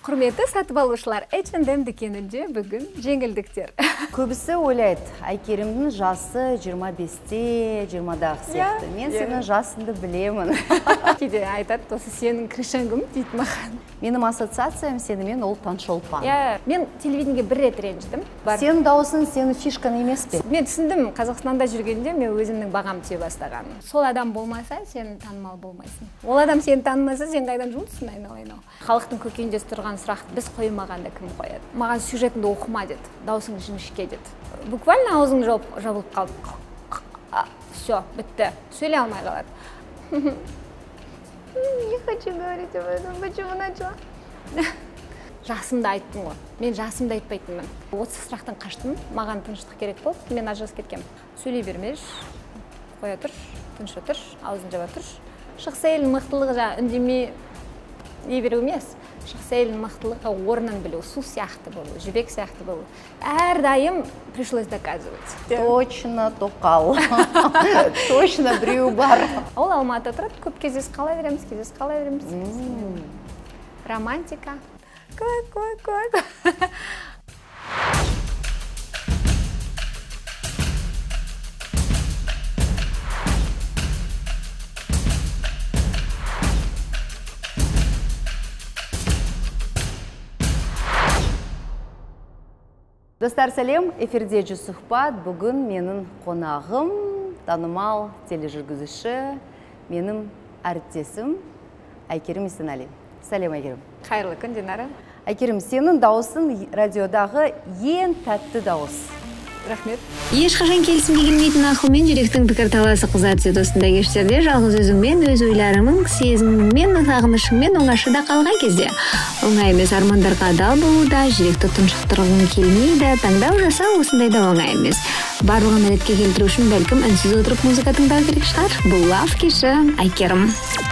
Құрметті сатып алушылар, H&M дүкенінде бүгін жеңілдіктер. Көбісі ойлайды, Айкерімнің жасы 25-те, 20-дағы сияқты. Мен сенің жасыңды білемін. Кейде айтады, осы сенің кришангым дейді маған. Менің ассоциациям сенімен ол Таңшолпан. Мен телевидениеге бір рет ренжідім. Сенің дауысың сенің фишкан емес пе? Мен түсіндім, Қазақстанда жүргенде мен өзімнің бағам түсе бастаған. Сол адам болмаса, сен танымал болмайсың. Ол адам сені танымаса, сен қайдан жұмыссың айнал-айнал. Халықтың көкейінде тұрған сұрақты біз қоймағанда кім қояды? Маған сюжетіңді оқыма деді, даусың жіңішке деді. Буквально аузың жабылып қалды. Все, бітті. Сөйлей алмай қалады. Не хочу говорить об этом, почему начала? Жасымды айттым ғой. Мен жасымды айтпайтынмын. Осы сұрақтан қаштым, маған тыныштық керек болды, мен ажырасып кеткем. Сөйлей бермеш, қоя тұрш, тыныш отырш, аузын жаба тұрш. Шықса елдің мықтылығы жаңа үндемей не беру емес. Шықса елдің мықтылығы орнын білу, су сияқты болу, жібек сияқты болу. Әрдайым пришлось доказывать. Точно тоқал. Точно біреу бар. Ол Алматыда тұрады, көп кездесіп қала береміз. Романтика. Көк. Достар, сәлем, эфирде сұхбат. Бүгін менің қонағым, танымал тележүргізуші, менің әріптесім Айкерім Есенәлі. Сәлем, Айкерім. Қайырлы күн, Динара. Айкерім, сенің дауысың радиодағы ең тәтті дауыс. Рахмет. Ешқашан келісімге келмейтін ақылмен жүректің пікір таласы қыза түседі. Осындай кештерде жалғыз өзіңмен, өз ойларыңның сезіміңмен, сағынышыңмен оңашада қалған кезде. Оңай емес, армандарға адал болуда, жүректі тұншықтырғың келмейді, таңдау жасау осындайда оңай емес. Барлығын ретке келтіру үшін бәлкім үнсіз отырып музыка тыңдау керек шығар. Бұл лав кеші, Айкерім.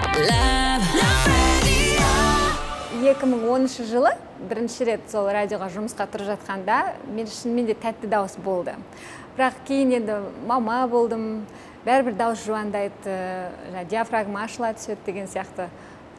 2010 жылы бірінші рет сол радиоға жұмысқа тұрып жатқанда мен шынымен де тәтті дауыс болды. Бірақ кейін енді мама болдым, бәрібір дауыс жуандайды, диафрагма ашыла түседі деген сияқты.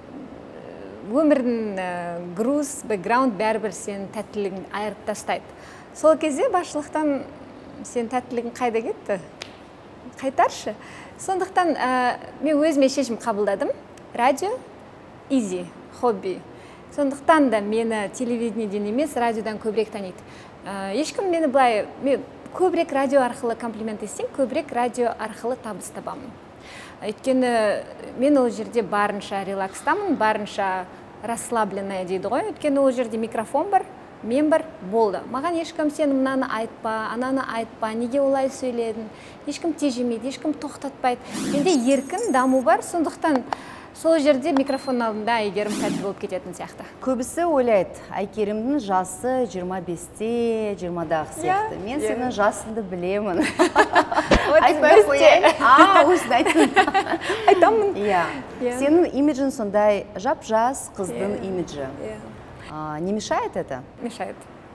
Өмірдің груз, бэкграунд бәрібір сенің тәттілігін айырып тастайды. Сол кезде басшылықтан сенің тәттілігің қайда кетті? Қайтаршы. Сондықтан мен өзіме шешім қабылдадым. Радио, изи, хобби. Сондықтан да мені телевидениеден емес, радиодан көбірек таниды. Ешкім мені былай, көбірек радио арқылы комплимент естен, көбірек радио арқылы табыс табамын. Өйткені мен ол жерде барынша релакстамын, барынша расслабленная дейді ғой. Өйткені ол жерде микрофон бар, мен бар, болды. Маған ешкім сен мынаны айтпа, ананы айтпа, неге олай сөйледің, ешкім тежемейді, ешкім тоқтатпайды. Менде еркін даму бар, сондықтан сол жерде микрофон алдында Айкерім тәтті болып кететін сияқты. Көбісі ойлайды, Айкерімнің жасы 25-те, 20-дағы сияқты. Мен сенің жасыңды білемін. Айтпай қояйын. Өзін айттың. Айтамын. Сенің имиджін сондай жап-жас қыздың имиджі. Не мешает это? Мешает.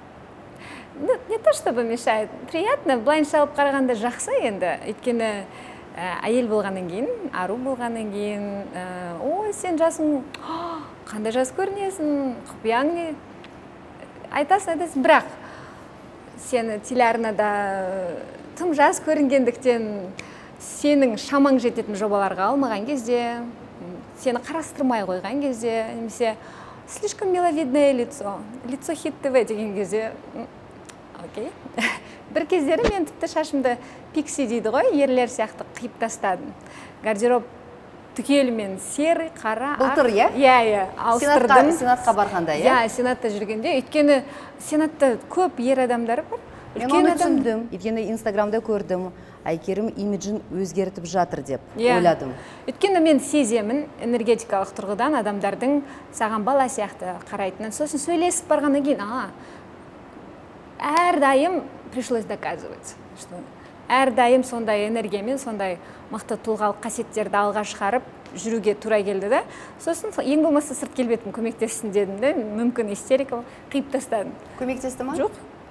Не то чтобы мешает. Приятно, былайынша алып қарағанда жақсы енді. Өйткені әйел болғаннан кейін, ару болғаннан кейін, ой, сен жасың, қандай жас көрінесің, құпияң не? Айтасың, бірақ сені телеарнада тым жас көрінгендіктен сенің шамаң жететін жобаларға алмаған кезде, сені қарастырмай қойған кезде, немесе слишком миловидное лицо Хит ТВ деген кезде, окей. Бір кездері мен тіпті шашымды пикси дейді ғой, ерлер сияқты қиып тастадым. Гардероб түгелімен серый, қара, ақ. Бұлтыр, ауыстырдым. Сенатқа барғанда, Сенатта жүргенде. Өйткені Сенатта көп ер адамдары бар. Мен оны түсіндім. Өйткені Инстаграмда көрдім, Айкерім имиджін өзгертіп жатыр деп ойладым. Өйткені мен сеземін энергетикалық тұрғыдан адамдардың саған бала сияқты қарайтынын. Сосын сөйлесіп барғаннан кейін, әрдайым пришлось доказывать. Әрдайым сондай энергиямен, сондай мықты тұлғалық қасиеттерді алға шығарып жүруге тура келді да. Сосын ең болмаса сырт келбетім көмектессін дедім де, мүмкін истерика қиып тастадым. Көмектесті ма? Жоқ.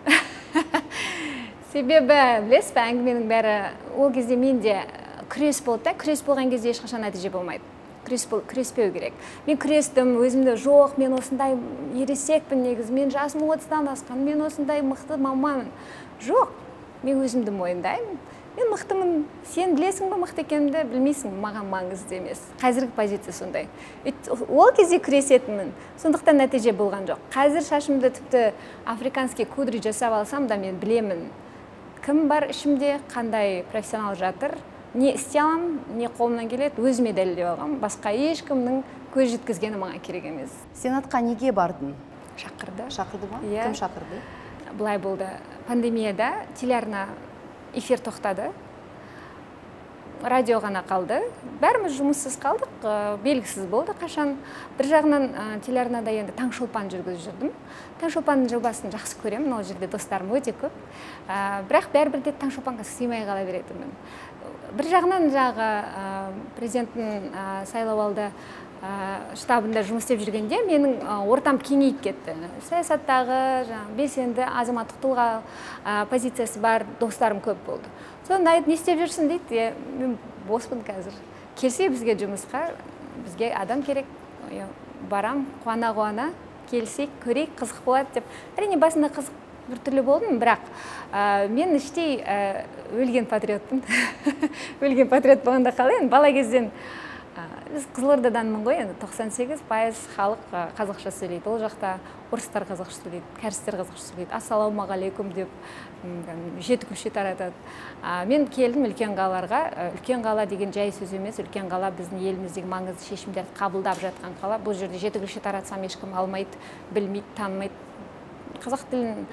Себебі, білесіз бе, әңгіменің бәрі ол кезде менде күрес болды да, күрес болған кезде ешқашан нәтиже болмайды. күреспеу керек. Мен күрестім, өзімді жоқ, мен осындай ересекпін негізі, мен жасым 30-дан асқан, мен осындай мықты мамамын. Жоқ, мен өзімді мойындаймын. Мен мықтымын, сен білесің бе мықты екенімді, білмейсің, маған маңызды емес. Қазіргі позиция сондай. Ол кезде күресетінмін, сондықтан нәтиже болған жоқ. Қазір шашымды тіпті африканский кудри жасап алсам да мен білемін. Кім бар ішімде, қандай профессионал жатыр, не істей аламын, не қолымнан келеді, өзіме дәлелдеп алғам. Басқа ешкімнің көз жеткізгені маған керек емес. Сенатқа неге бардың? Шақырды. Шақырды ма? Иә. Кім шақырды? Былай болды. Пандемияда телеарна эфир тоқтады. Радио ғана қалды. Бәріміз жұмыссыз қалдық, белгісіз болды қашан. Бір жағынан телеарнада енді Таңшолпан жүргізіп жүрдім. Таңшолпанның жобасын жақсы көремін, ол жерде достарым өте көп. Бірақ бәрібір де Таңшолпанға сыймай қала беретінмін. Бір жағынан президенттің сайлауалды штабында жұмыс істеп жүргенде менің ортам кеңейіп кетті. Саясаттағы белсенді азаматтық тұлға позициясы бар достарым көп болды. Сонда не істеп жүрсің дейді, мен боспын қазір. Келсе бізге жұмысқа, бізге адам керек. Барам, қуана-қуана, келсек, көрейік, қызық болады деп. Әрине басында қызық біртүрлі болдым, бірақ мен іштей өлген патриотпын. Өлген патриот болғанда қалай, бала кезден біз Қызылордаданмын ғой, енді 98% халық қазақша сөйлейді. Ол жақта орыстар қазақша сөйлейді, кәрістер қазақша сөйлейді. Ассалаумағалейкум деп жеті көше таратады. Мен келдім үлкен қалаларға. Үлкен қала деген жай сөз емес. Үлкен қала біздің еліміздегі маңызды шешімдерді қабылдап жатқан қала. Бұл жерде жеті көше таратсам ешкім алмайды, білмейді, танымайды. Қазақ тілін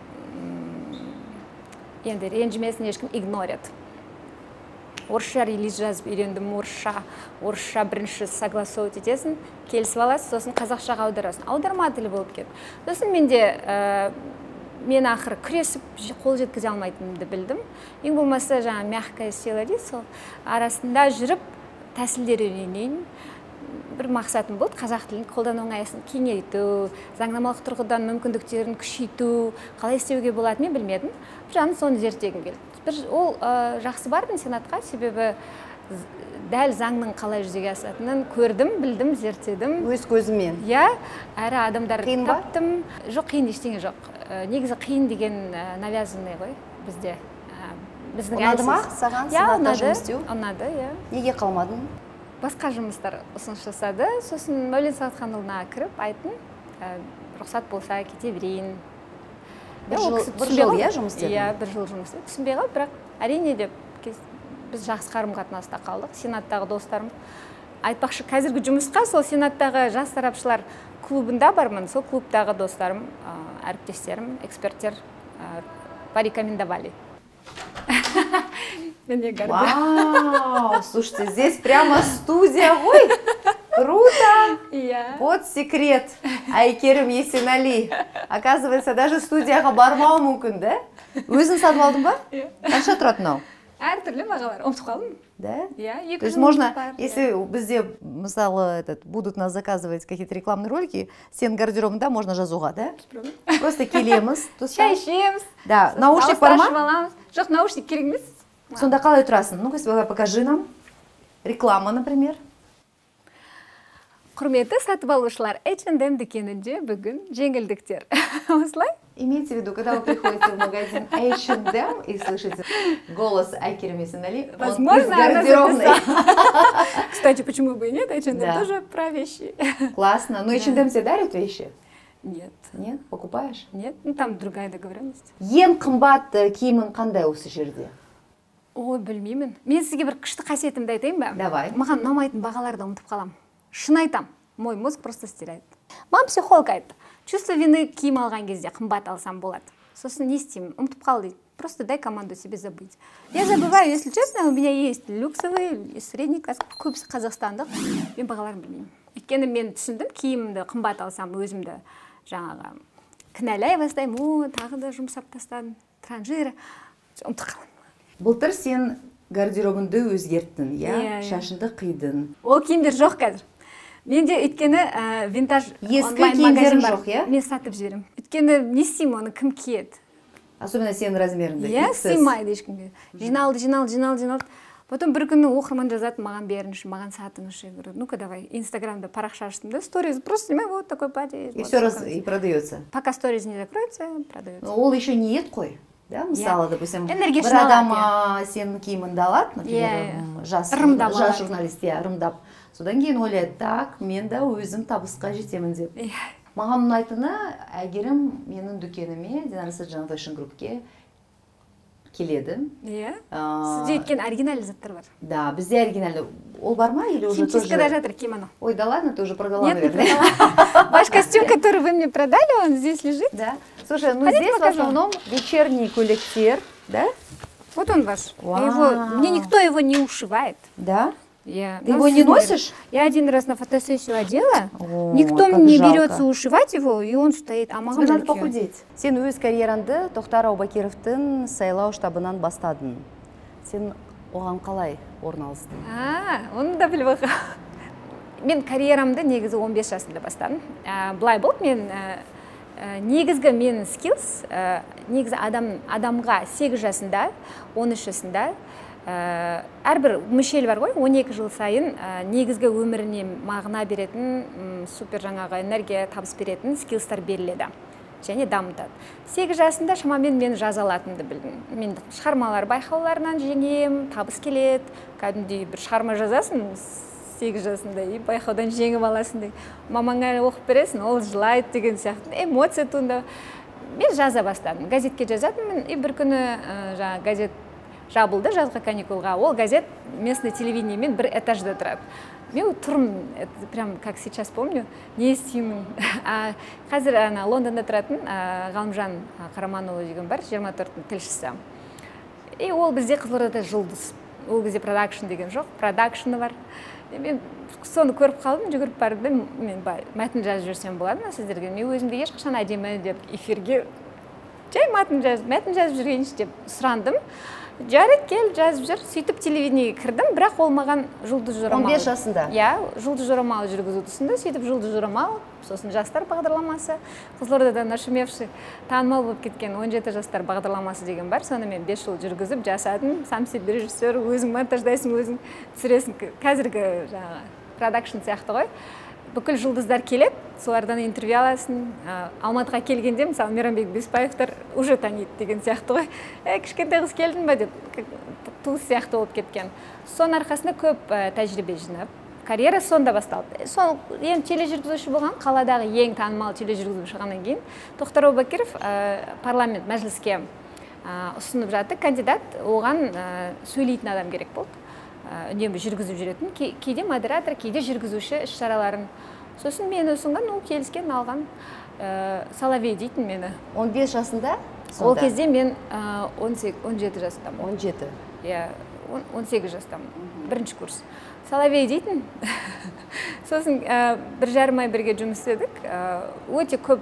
енді ренжімесін ешкім игнорит. Орысша релиз жазып үйрендім, орысша бірінші согласовать етесің, келісіп аласың, сосын қазақшаға аударасың. Аударма тілі болып кетті. Сосын мен ақыры күресіп қол жеткізе алмайтынымды білдім. Ең болмаса мягкая сила дейді, сол арасында жүріп тәсілдер үйренейін. Бір мақсатым болды, қазақ тілін қолдану аясын кеңейту, заңнамалық тұрғыдан мүмкіндіктерін күшейту, қалай істеуге болады мен білмедім. Соны зерттегім келді. Ол жақсы бардым сенатқа, себебі дәл заңның қалай жүзеге асатынын көрдім, білдім, зерттедім. Өз көзімен? Иә, әрі адамдар таптым. Жоқ, қиын ештеңе жоқ. Негізі қиын деген навязанный ғой бізде. Ұнады ма саған сенатта жұмыс істеу? Ұнады, иә. Неге қалмадың? Басқа жұмыстар ұсыныс жасады. Сосын Мәулен Сағатханұлына кіріп айттым, рұқсат болса кете берейін. Бір жыл жұмыс істедің? Иә, бір жыл жұмыс істедім. Түсінбей қалып, бірақ әрине деп біз жақсы қарым-қатынаста қалдық. Сенаттағы достарым айтпақшы, қазіргі жұмысқа сол сенаттағы жас сарапшылар клубында бармын. Сол клубтағы достарым, әріптестерім, эксперттер порекомендовали. Вау, слушайте, здесь прямо студия, ой, круто! Вот секрет Айкерім Есенали. Оказывается, даже студияға бармау мүмкін, да? Өзің сатып алдың ба? Қанша тұрады мынау? Әртүрлі бағалар, ұмытып қалдым. Да? Я, то есть можно, если бізде, мысалы, будут нас заказывать какие-то рекламные ролики, сен гардеробында можно жазуға, да? Просто келеміз. Шай ішеміз. Да, наушник бар ма? Жоқ, наушник керек емес. Сонда қалай тұрасың? Ну-ка, покажи нам. Реклама, например. Құрметті сатып алушылар, H&M дүкенінде бүгін жеңілдіктер. Осылай? Имейте в виду, когда вы приходите в магазин H&M и слышите голос Айкерім Есенали, он из гардеробной. Кстати, почему бы и нет? H&M тоже про вещи. Классно. Но H&M тебе дарит вещи? Нет. Нет? Покупаешь? Нет. Ну, там другая договоренность. Ең қымбат киімің қандай осы жерде? Ой, білмеймін. Мен сізге бір күшті қасиетімді айтайын ба? Давай. Маған ұнамайтын бағаларды ұмытып қалам. Шын айтам. Мой мозг просто стирает. Мам психолог айтты. Чувство вины киім алған кезде қымбат алсам болады. Сосын не істеймін? Ұмытып қал дейді. Просто дай команду себе забыть. Я забываю, если честно, у меня есть люксовый, средний класс, көбісі қазақстандық. Мен бағаларын білмеймін. Өйткені мен түсіндім, киімді қымбат алсам өзімді жаңағы кінәлай бастаймын, тағы да жұмсап тастадым, транжира, ұмытып қалам. Былтыр сен гардеробыңды өзгерттің, иә? Шашыңды қидың. Ол киімдер жоқ қазір. Менде өйткені винтаж онлайн магазин бар. Мен сатып жіберем. Өйткені не істеймін, оны кім киеді? Особенно сенің размеріңді. Иә, сыймайды ешкімге. Жиналды. Потом бір күні оқырман жазады, маған беріңізші, маған сатыңызшы. Ну-ка давай, инстаграмда парақша аштым да, сториз, просто снимай, вот такой пати. И все раз и продается. Пока сториз не закроется, продается. Ол еще ниет қой. Да, мысалы, допустим, бір Энергичный адам алады, сенің киіміңді алады, например, жас Ырымдап алады. журналист, ырымдап. Содан кейін ойлайды, так, мен де өзім табысқа жетемін деп. Маған ұнайтыны, әгерім менің дүкеніме, Динара жаңа фэшн группке келеді. Сізде еткен оригинальный заттар бар. Да, бізде оригинальный. Ол бар ма или уже тоже? Химчисткада жатыр кимоно. Ой, да ладно, ты уже продала, Нет, наверное. не продала. Ваш костюм, который вы мне продали, он здесь лежит. Да. Слушай, ну Хотите, здесь покажу? в основном вечерний коллектив, да? Вот он ваш. Вау. Мне никто его не ушивает. Да? Ты его не носишь? Я один раз на фотосессию одела, О, никто как не жалко. берется ушивать его, и он стоит. А Тебе надо похудеть. Сен өз карьеранды Тоқтар Аубакировтың сайлау штабынан бастадың. Сен оған қалай орналастың? Оны да біліп оқы. Мен карьерамды негізі 15 жасында бастадым. Былай болды, мен негізгі мен skills, негізі адамға 8 жасында, 13 жасында, әрбір мүшел бар ғой, 12 жыл сайын негізгі өміріне мағына беретін, супер жаңағы энергия табыс беретін skillстар беріледі және дамытады. 8 жасында шамамен мен жаза алатынымды білдім. Мен шығармалар байқауларынан жеңем, табыс келеді. Кәдімгідей бір шығарма жазасың 8 жасында и байқаудан жеңіп аласың. Мамаңа оқып бересің, ол жылайды деген сияқты. Эмоция туындап. Мен жаза бастадым. Газетке жазатынмын, и бір күні жаңа газет жабылды жазғы каникулға. Ол газет местный телевидениемен бір этажда тұрады. Мен тұрмын, прям как сейчас помню, не істеймін. Қазір Лондонда тұратын Ғалымжан Қараманұлы деген бар, 24-ның тілшісі. И ол бізде Қызылордада жұлдыз. Ол кезде продакшн деген жоқ, продакшны бар. Мен соны көріп қалдым, жүгіріп бардым, мен мәтін жазып жүрсем болады ма сіздерге? Мен өзімді ешқашан әдемі деп эфирге жай мәтін жазып жүргенше деп сұрандым. Жарайды, кел, жазып жүр. Сөйтіп телевидениеге кірдім, бірақ ол маған жұлдыз жорамал. 15 жасында? Иә, жұлдыз жорамал жүргізуді ұсынды. Сөйтіп жұлдыз жорамал, сосын жастар бағдарламасы. Қызылордада нашумевший, танымал болып кеткен 17 жастар бағдарламасы деген бар. Соны мен 5 жыл жүргізіп жасадым. Сам себе режиссер, өзің монтаждайсың, өзің түсіресің. Қазіргі жаңағы продакшн сияқты ғой. Бүкіл жұлдыздар келеді, солардан интервью аласың. Алматыға келгенде, мысалы, Мейрамбек Беспаевтар уже таниды деген сияқты ғой. Кішкентай қыз келдің ба деп, туыс сияқты болып кеткен. Соның арқасында көп тәжірибе жинап, карьера сонда басталды. Ең тележүргізуші болған, қаладағы ең танымал тележүргізуші ғаннан кейін Тоқтар Аубакиров парламент мәжіліске ұсынып жатты, кандидат, оған сөйлейтін адам керек болды. Үнемі жүргізіп жүретін, кейде модератор, кейде жүргізуші іс-шараларын. Сосын мені ұсынған, ол келіскен, алған. Соловей дейтін мені. 15 жасында? Ол кезде мен 17 жастамын. 17? Иә, 18 жастамын, бірінші курс. Соловей дейтін. Сосын 1,5 ай бірге жұмыс істедік. Өте көп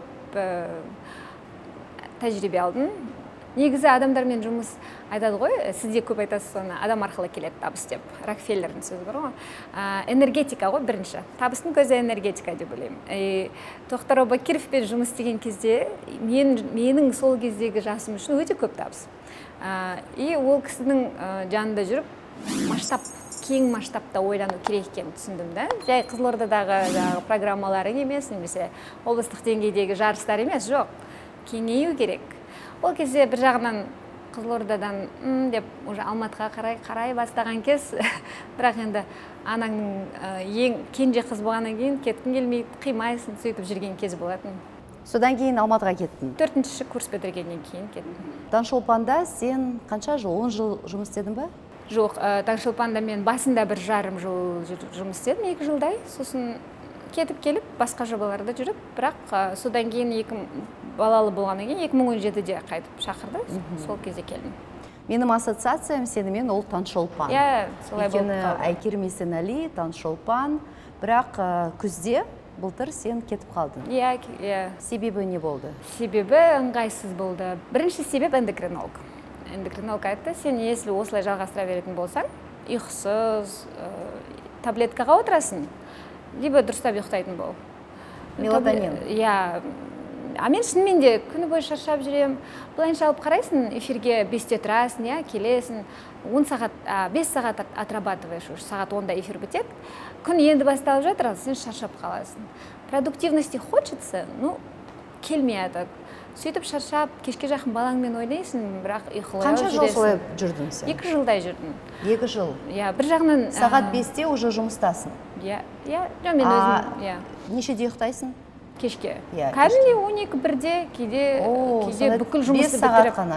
тәжірибе алдым. Негізі адамдармен жұмыс айтады ғой, сізде көп айтасыз соны, адам арқылы келеді табыс деп. Рокфеллердің сөзі бар ғой. Энергетика ғой бірінші. Табыстың көзі энергетика деп ойлаймын. Тоқтар Аубакировпен жұмыс істеген кезде менің сол кездегі жасым үшін өте көп табыс. И ол кісінің жанында жүріп, кең масштабта ойлану керек екенін түсіндім да. Жай Қызылордадағы программалары емес, немесе облыстық деңгейдегі жарыстар емес, жоқ. Кеңею керек. Ол кезде бір жағынан Қызылордадан деп уже Алматыға қарай бастаған кез, бірақ енді анаңның ең кенже қыз болғаннан кейін кеткің келмейді, қимайсың, сөйтіп жүрген кез болатын. Содан кейін Алматыға кеттің? 4-ші курс бітіргеннен кейін кеттім. Таңшолпанда сен қанша жыл, 10 жыл жұмыс істедің ба? Жоқ, Таңшолпанда мен басында 1,5 жыл жұмыс істедім, 2 жылдай. Сосын кетіп келіп, басқа жобаларда жүріп, бірақ содан кейін балалы болғаннан кейін 2017-де қайтып шақырды, сол кезде келдім. Менің ассоциациям сенімен ол Таңшолпан. Иә, солай болып қалды. Әйкерім Есенәли, Таңшолпан, бірақ күзде былтыр сен кетіп қалдың. Иә. Себебі не болды? Себебі ыңғайсыз болды. Бірінші себеп эндокринолог. Эндокринолог айтты, сен если осылай жалғастыра беретін болсаң, ұйқысыз, таблеткаға отырасың, либо дұрыстап ұйықтайтын бол. Мелатонин. Иә, А мен шынымен де күні бойы шаршап жүрем. Былайынша алып қарайсың, эфирге 5-те тұрасың, келесің, 5 сағат отрабатываешь, сағат 10-да эфир бітеді. Күн енді басталып жатыр, сен шаршап қаласың. Продуктивности хочется, келмейді. Сөйтіп шаршап, кешке жақын балаңмен ойнайсың, бірақ ұйқылау жүресің. Қанша жыл солай жүрдің сен? 2 жылдай жүрдім. 2 жыл? Бір жағынан... Сағат 5-те уже жұмыстасың? Мен өзім... Нешеде ұйықтайсың? Кешке. Кәдімде 12-1-де, кейде бүкіл жұмысты бітіріп. 5 сағат қана,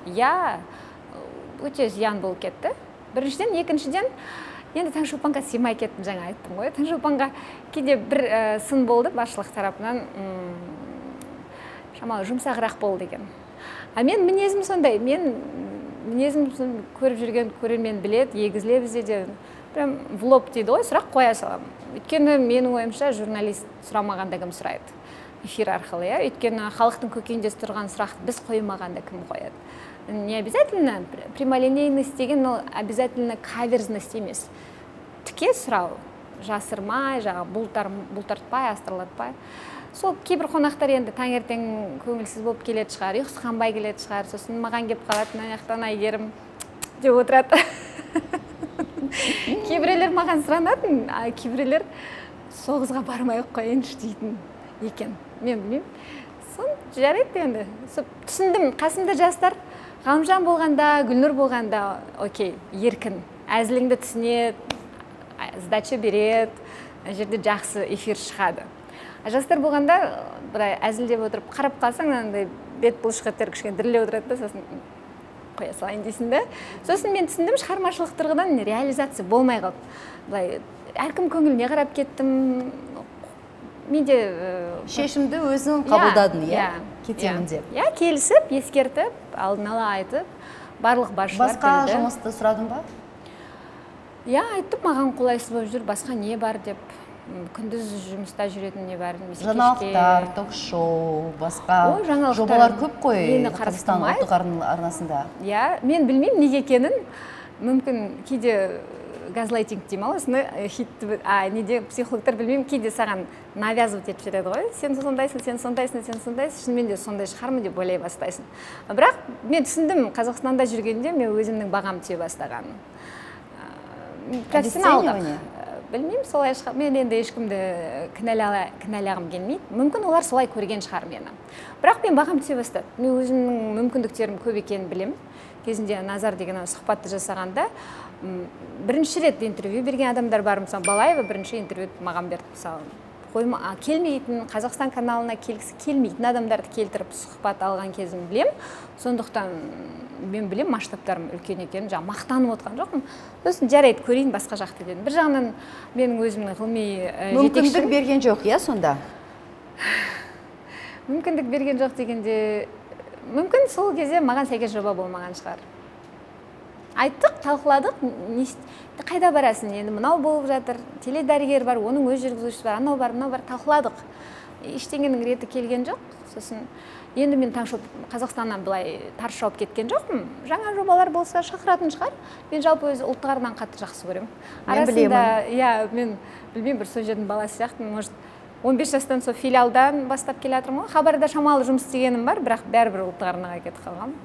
өте зиян болып кетті. Біріншіден, екіншіден, енді Таңшолпанға сыймай кеттім, жаңа айттым ғой. Таңшолпанға кейде бір сын болды, басшылық тарапынан, шамалы жұмсағырақ болды деген. А мен мінезім сондай, мінезім көріп жүрген көрермен біледі, егізіле бізде де, прям в лоб дейді ғой, сұрақ қоя саламын. Өйткені менің ойымша журналист сұрамағанда кім сұрайды эфир арқылы, өйткені халықтың көкейінде тұрған сұрақты біз қоймағанда кім қояды. Не обязательно прямолинейность деген ол обязательно каверзность емес. Тіке сұрау, жасырмай, бұлтартпай, астырлатпай. Сол кейбір қонақтар енді таңертең көңілсіз болып келеді шығар, ұйқысы қанбай келеді шығар, сосын маған келіп қалады, аяқтан Айгерім деп отырады. Кейбіреулер маған сұранатын, кейбіреулер соғызға бармай қойыншы дейтін екен. Мен білмеймін. Сон жарайды енді. Түсіндім, қасымда жастар Ғалымжан болғанда, Гүлнұр болғанда, окей, еркін. Әзіліңді түсінеді, сдача береді, жерде жақсы эфир шығады. Жастар болғанда, бірай әзілдеп отырып, қарап қалсаң, бет бұлшықеттер кішкене дірілеп отырады, сосын қоя салайын дейсің да. Сосын мен түсіндім, шығармашылық тұрғыдан реализация болмай қалды. Былай, әркім көңіліне қарап кеттім. Менде шешімді өзің қабылдадың, кетемін деп. Келісіп, ескертіп, алдын ала айтып, барлық басшылар келді. Басқа жұмысты сұрадың ба? Айттым, маған қолайсыз болып жүр, басқа не бар деп. Күндіз жұмыста жүретін не бар. Жаңалықтар, ток-шоу, басқа жобалар көп қой Қазақстан ұлттық арнасында. Мен білмеймін неге екенін. Мүмкін кейде газлайтинг дейм ау, осыны неде психологтар білмеймін, кейде саған навязывать етіп жүреді ғой. Сен сондайсың, сен сондайсың, сен сондайсың, шынымен де сондай шығармын деп ойлай бастайсың. Бірақ мен түсіндім, Қазақстанда жүргенде мен өзімнің бағам түсе бастағанмын. Профессионалдық. Білмеймін, солай шығар. Мен енді ешкімді кінәлағым келмейді. Мүмкін олар солай көрген шығар мені. Бірақ мен бағам түсе бастады. Мен өзімнің мүмкіндіктерім көп екенін білемін. Кезінде Назар деген сұхбатты жасағанда, бірінші рет интервью берген адамдар бар, мысалы Балаева бірінші интервью маған берді, мысалы келмейтін, Қазақстан каналына келгісі келмейтін адамдарды келтіріп сұхбат алған кезім білем. Сондықтан мен білем, масштабтарым үлкен екенін, мақтанып отқан жоқпын. Сосын жарайды, көрейін басқа жақты дедім. Бір жағынан менің өзімнің ғылыми жетекшім. Мүмкіндік берген жоқ, сонда? Мүмкіндік берген жоқ дегенде, мүмкін сол кезде маған сәйкес жоба болмаған шығар. Айттық, талқыладық, қайда барасың, енді мынау болып жатыр, теледәрігер бар, оның өз жүргізушісі бар, анау бар, талқыладық. Ештеңенің реті келген жоқ. Сосын енді мен Қазақстаннан былай тарс жауып кеткен жоқпын. Жаңа жобалар болса шақыратын шығар. Мен жалпы өзі ұлттық арнадан қатты жақсы көремін. Мен білемін. Мен білмеймін, бір сол жердің баласы сияқтымын. Может, 15 жастан сол филиалдан бастап келе жатырмын ғой. Хабарда шамалы жұмыс істегенім бар, бірақ бәрібір ұлттық арнаға кетіп қалғам.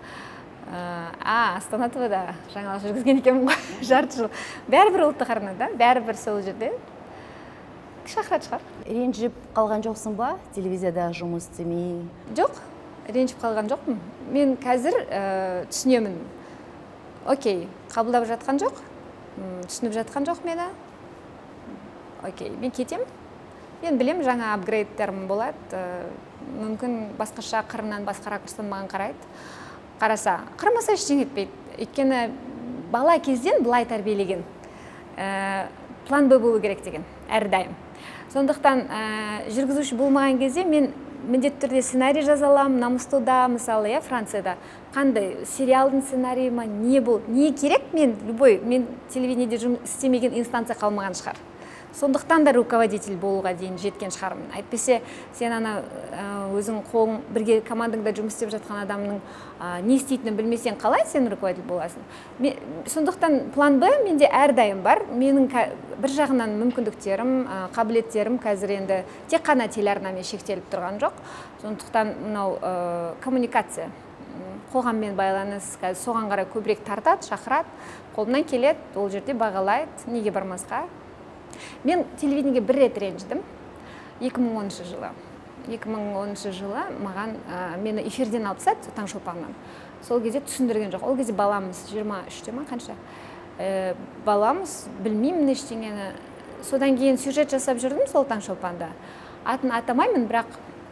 Астана ТВ-да жаңалық жүргізген екенмін ғой, жарты жыл. Бәрібір ұлттық арнада, бәрібір сол жерде шақырады шығар. Ренжіп қалған жоқсың ба? Телевизияда жұмыс істемей? Жоқ, ренжіп қалған жоқпын. Мен қазір түсінемін. Окей, қабылдап жатқан жоқ, түсініп жатқан жоқ мені. Окей, мен кетем. Мен білем, жаңа апгрейдтерім болады. Мүмкін басқаша қырынан, басқа ракурстан маған қарайды. Қараса, қарамаса ештеңе етпейді. Өйткені бала кезден былай тәрбиелеген. План Б болу керек деген, әрдайым. Сондықтан жүргізуші болмаған кезде мен міндетті түрде сценарий жазаламын, намыстуда, мысалы, Францияда. Қандай сериалдың сценарийі ма, не керек? Мен телевидениеде істемеген инстанция қалмаған шығар. сондықтан да руководитель болуға дейін жеткен шығармын. Әйтпесе сен ана өзің қолың бірге командаңда жұмыс істеп жатқан адамның не істейтінін білмесең қалай сен руководитель боласың. Сондықтан план Б менде әрдайым бар. Менің бір жағынан мүмкіндіктерім, қабілеттерім қазір енді тек қана телеарнамен шектеліп тұрған жоқ. Сондықтан мынау коммуникация, қоғаммен байланыс, соған қарай көбірек тартады, шақырады, қолымнан келеді, ол жерде бағалайды, неге бармасқа. Мен телевидениеге бір рет ренжідім 2010 жылы. 2010 жылы маған мені эфирден алып тастады Таңшолпаннан. Сол кезде түсіндірген жоқ. Ол кезде баламыз 23-те ма қанша? Баламыз, білмеймін ештеңені. Содан кейін сюжет жасап жүрдім сол Таңшолпанда. Атын атамаймын, бірақ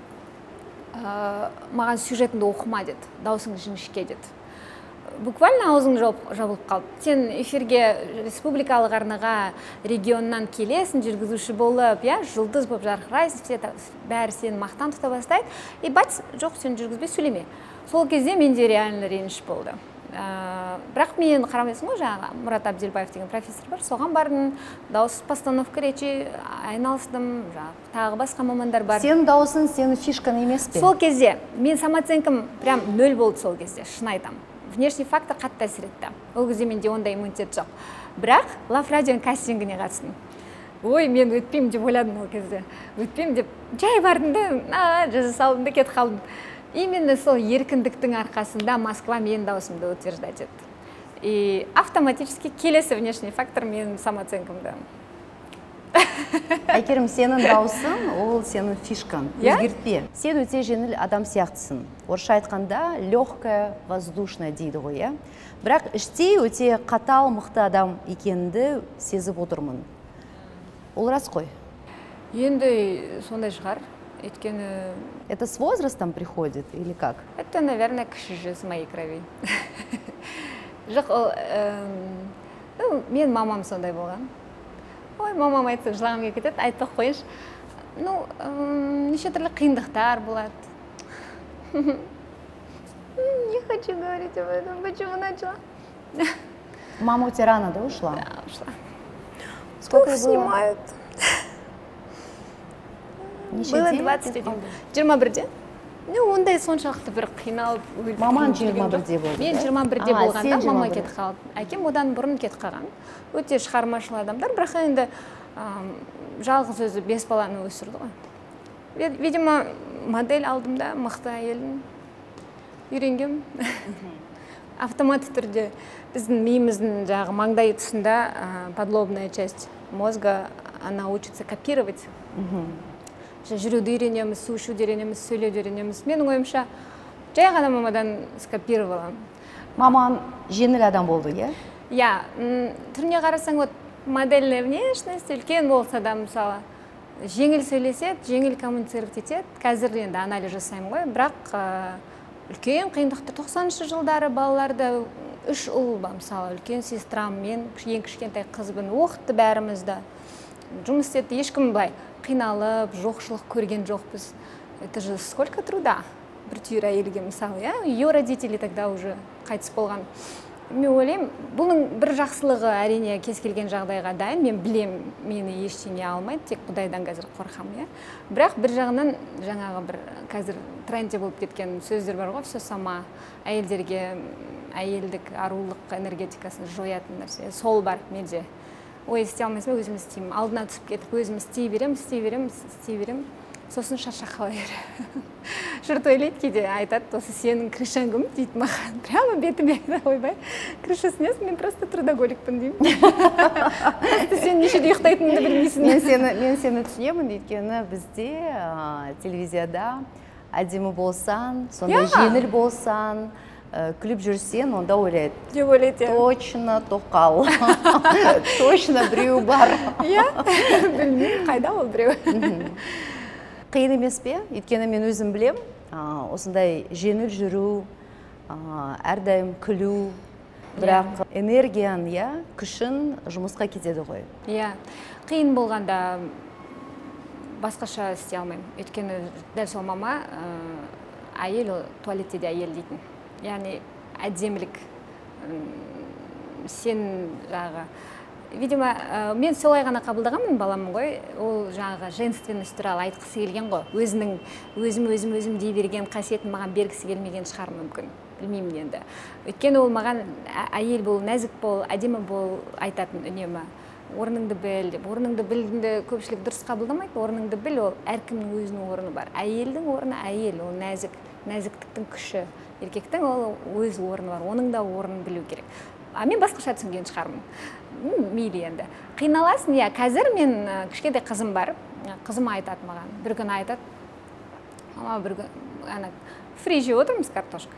маған сюжетіңді оқыма деді, даусың жіңішке деді. Буквально аузың жабылып қалды. Сен эфирге республикалық арнаға регионнан келесің, жүргізуші болып, жұлдыз болып жарқырайсың, бәрі сені мақтан тұта бастайды. И бац, жоқ, сен жүргізбей сөйлеме. Сол кезде менде реально реніш болды. Бірақ мен қарамайсың ғой, жаңағы Мұрат Абдельбаев деген профессор бар, соған бардым, дауыс постановка речи айналыстым, тағы басқа мамандар бар. Сенің дауысың, сенің фишкаң емес пе? Сол кезде мен самооценкам прям 0 болды сол кезде, шын айтамын. Внешний фактор қатты әсер етті. Ол кезде менде ондай иммунитет жоқ. Бірақ Лав радионың кастингіне қатыстым. Ой, мен өтпеймін деп ойладым ол кезде. Өтпеймін деп жай бардым да, жаза салдым да кетіп қалдым. Именно сол еркіндіктің арқасында Москва менің даусымды утверждать етті. И автоматически келесі внешний фактор менің самооценкамды. Әйкерім, сенің даусың, ол сенің фишкаң, өзгертпе. Сен өте жеңіл адам сияқтысың. Орысша айтқанда легкая, воздушная дейді ғой, Бірақ іште өте қатал, мықты адам екенді сезіп отырмын. Ол рас қой? Енді сондай шығар. Это с возрастом приходит или как? Это, наверное, кіші жүз моей крови. Жоқ, мен мамам сондай болған. Ой, мамам айтса жылағым кетеді, айтпақ қойыш. Неше түрлі қиындықтар болады. Не хочу говорить об этом, почему начала? Мама у тебя рано, да, ушла? Да, ушла. Сколько было? Снимают. Было 21. 21-де? Ондай соншалықты бір қиналып өліп. Маман 21-де болды. Мен 21-де болғанда мама кетіп қалды. Әкем одан бұрын кетіп қалған. Өте шығармашыл адамдар, бірақ енді жалғыз өзі 5 баланы өсірді ғой. Видимо, модель алдым да, мықты әйелін үйренгем. Автоматты түрде біздің миымыздың жағы маңдай тұсында подлобная часть мозга, она учится копировать. Жүруді үйренеміз, су ішуді үйренеміз, сөйлеуді үйренеміз. Менің ойымша, жай ғана мамадан скопировала. Маман жеңіл адам болды, иә? Иә, түріне қарасаң, модельная внешность, үлкен болса да, мысалы, жеңіл сөйлеседі, жеңіл коммуницировать етеді. Қазір енді анализ жасаймын ғой, бірақ үлкен қиындықтар 90-шы жылдары балаларда 3 ұл ба, мысалы, үлкен сестрам, мен ең кішкентай қызбын, оқытты бәрімізді. Жұмыс істеді, ешкім былай қиналып, жоқшылық көрген жоқпыз. Это же сколько труда бір түйір әйелге, мысалы, ее родители тогда уже қайтыс болған. Мен ойлаймын, бұның бір жақсылығы әрине кез келген жағдайға дайын, мен білем, мені ештеңе алмайды, тек Құдайдан қазір қорқамын, Бірақ бір жағынан жаңағы бір қазір трендте болып кеткен сөздер бар ғой, все сама, әйелдерге әйелдік арулық энергетикасын жоятын нәрсе, сол бар менде. Ой, істей алмайсың ба, өзім істеймін. Алдына түсіп кетіп, өзім істей берем. Сосын шаршап қала берем. Жұрт ойлайды кейде, айтады, осы сенің крышаң кім дейді маған. Прямо бетіме ойбай, крыша снес, мен просто трудоголикпін деймін. Просто сен нешеде ұйықтайтыныңды білмейсің. Мен сені түсінемін, өйткені бізде телевизияда әдемі болсан, сонда жеңіл болсан, күліп жүрсен, онда ойлайды. Деп ойлайды, Точно тоқал. Точно біреу бар. Білмеймін, қайда ол біреу. Қиын емес пе? Өйткені мен өзім білем, осындай жеңіл жүру, әрдайым күлу, бірақ энергиян, күшін жұмысқа кетеді ғой. Қиын болғанда басқаша істей алмаймын. Өйткені дәл сол мама әйел туалетте де әйел дейтін. Яғни әдемілік, сен жағы видимо мен солай ғана қабылдағанмын, баламын ғой, ол жаңағы женственность туралы айтқысы келген ғой, өзінің өзім дей берген қасиетін маған бергісі келмеген шығар мүмкін, білмеймін енді. Өйткені ол маған әйел бол, нәзік бол, әдемі бол айтатын үнемі. Орныңды біл деп, орныңды білгенді көпшілік дұрыс қабылдамайды, орныңды біл, ол әркімнің өзінің орны бар. Әйелдің орны әйел, ол нәзіктіктің күші. Еркектің ол өз орны бар, оның да орнын білу керек. Мен басқаша түсінген шығармын. Мейлі енді. Қиналасың, иә, қазір мен кішкентай қызым бар. Қызым айтады маған, бір күн айтады. Ама бір күн фри жеп отырмыз картошка.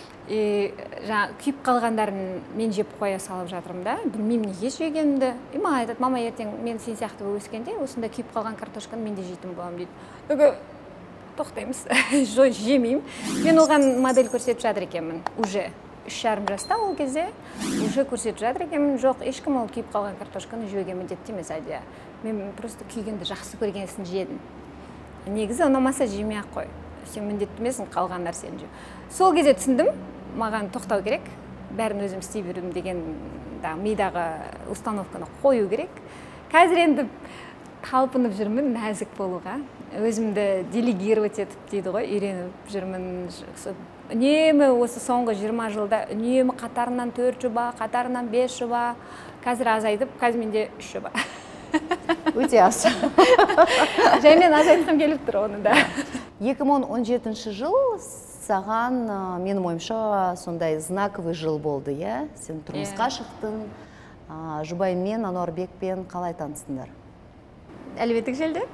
Жаңа күйіп қалғандарын мен жеп қоя салып жатырмын да, білмеймін неге жегенімді. Маған айтады, мама ертең мен сен сияқты өскенде осында күйіп қалған картошканы мен де жейтін боламын дейді. Тоқтаймыз, жемеймін. Мен оған модель көрсетіп жатыр екенмін. Уже 3,5 жаста ол кезде уже көрсетіп жатыр екенмін. Жоқ, ешкім ол күйіп қалған картошканы жеуге міндетті емес, әдия. Мен просто күйгенді жақсы көргенсін жедім. Негізі ұнамаса жемей-ақ қой. Сен міндетті емессің қалған нәрсені жеу. Сол кезде түсіндім, маған тоқтау керек, бәрін өзім істей беруім деген мидағы установканы қою керек. Қазір енді талпынып жүрмін нәзік болуға, өзімді делегировать етіп дейді ғой, үйреніп жүрмін. Үнемі осы соңғы 20 жылда үнемі қатарынан 4 жоба, қатарынан 5 жоба, қазір азайтып, қазір менде 3 жоба. Өте аз. Жаймен азайтқым келіп тұр оны да. 2017 жыл саған, менің ойымша, сондай знаковый жыл болды, иә? Сен тұрмысқа шықтың, жұбаймен, Ануарбекпен қалай таныстыңдар? Әлеуметтік желіде.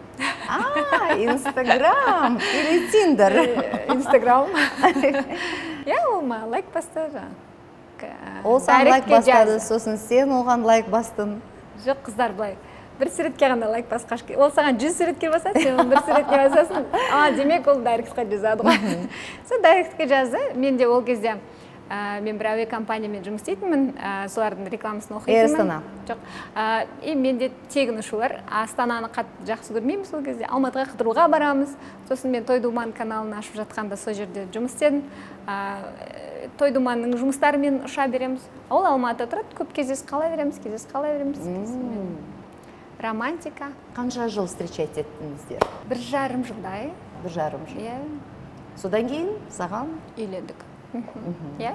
Инстаграм или Тиндер? Инстаграм. Я ол ма лайк бастады. Ол сан лайк бастады, сосын сен оған лайк бастың. Жоқ, қыздар былай. Бір суретке ғана лайк басқаш. Ол саған 100 суретке басады, сен бір суретке басасың. Демек ол дайректке жазады ғой. Сол дайректке жазды. Мен де ол кезде мен бір әуе компаниямен жұмыс істейтінмін, солардың рекламасын оқитынмын. Жоқ. Мен де тегін ұшулар. Астананы қатты жақсы көрмеймін сол кезде. Алматыға қыдыруға барамыз. Сосын мен Тойдуман каналын ашып жатқанда сол жерде жұмыс істедім. Тойдуманның жұмыстарымен ұша береміз. Ол Алматыда тұрады, көп кездесіп қала береміз. Романтика. Қанша жыл встречать еттіңіздер? 1,5 жылдай. 1,5 жыл. Иә. Содан кейін саған үйлендік. Иә.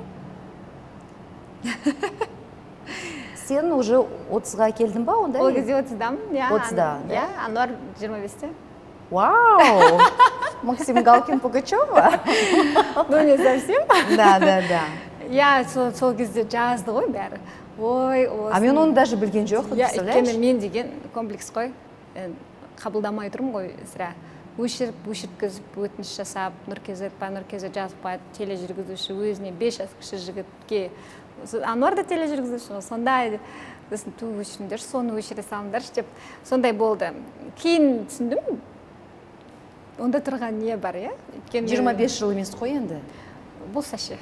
Сен уже 30-ға келдің ба онда? Ол кезде 30-дамын. 30-да. Иә, Ануар 25-те. Вау! Максим Галкин-Пугачева? Ну, не совсем. Да. Иә, сол кезде жазды ғой бәрі. Ой, а мен оны даже білген жоқ, представляешь? Өйткені мен деген комплекс қой. Қабылдамай тұрмын ғой, сірә. Өшірткізіп, өтініш жасап, Нұркезет жазып қойды, тележүргізуші өзіне 5 жас кіші жігітке. Ануар да тележүргізуші, сондай. Сосын ту өшіріңдер, соны өшіре салыңдаршы деп. Сондай болды. Кейін түсіндім, онда тұрған не бар, иә? 25 жыл емес қой енді. Болса ше.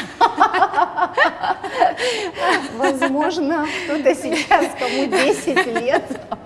Возможно, кто-то сейчас, кому 10 лет,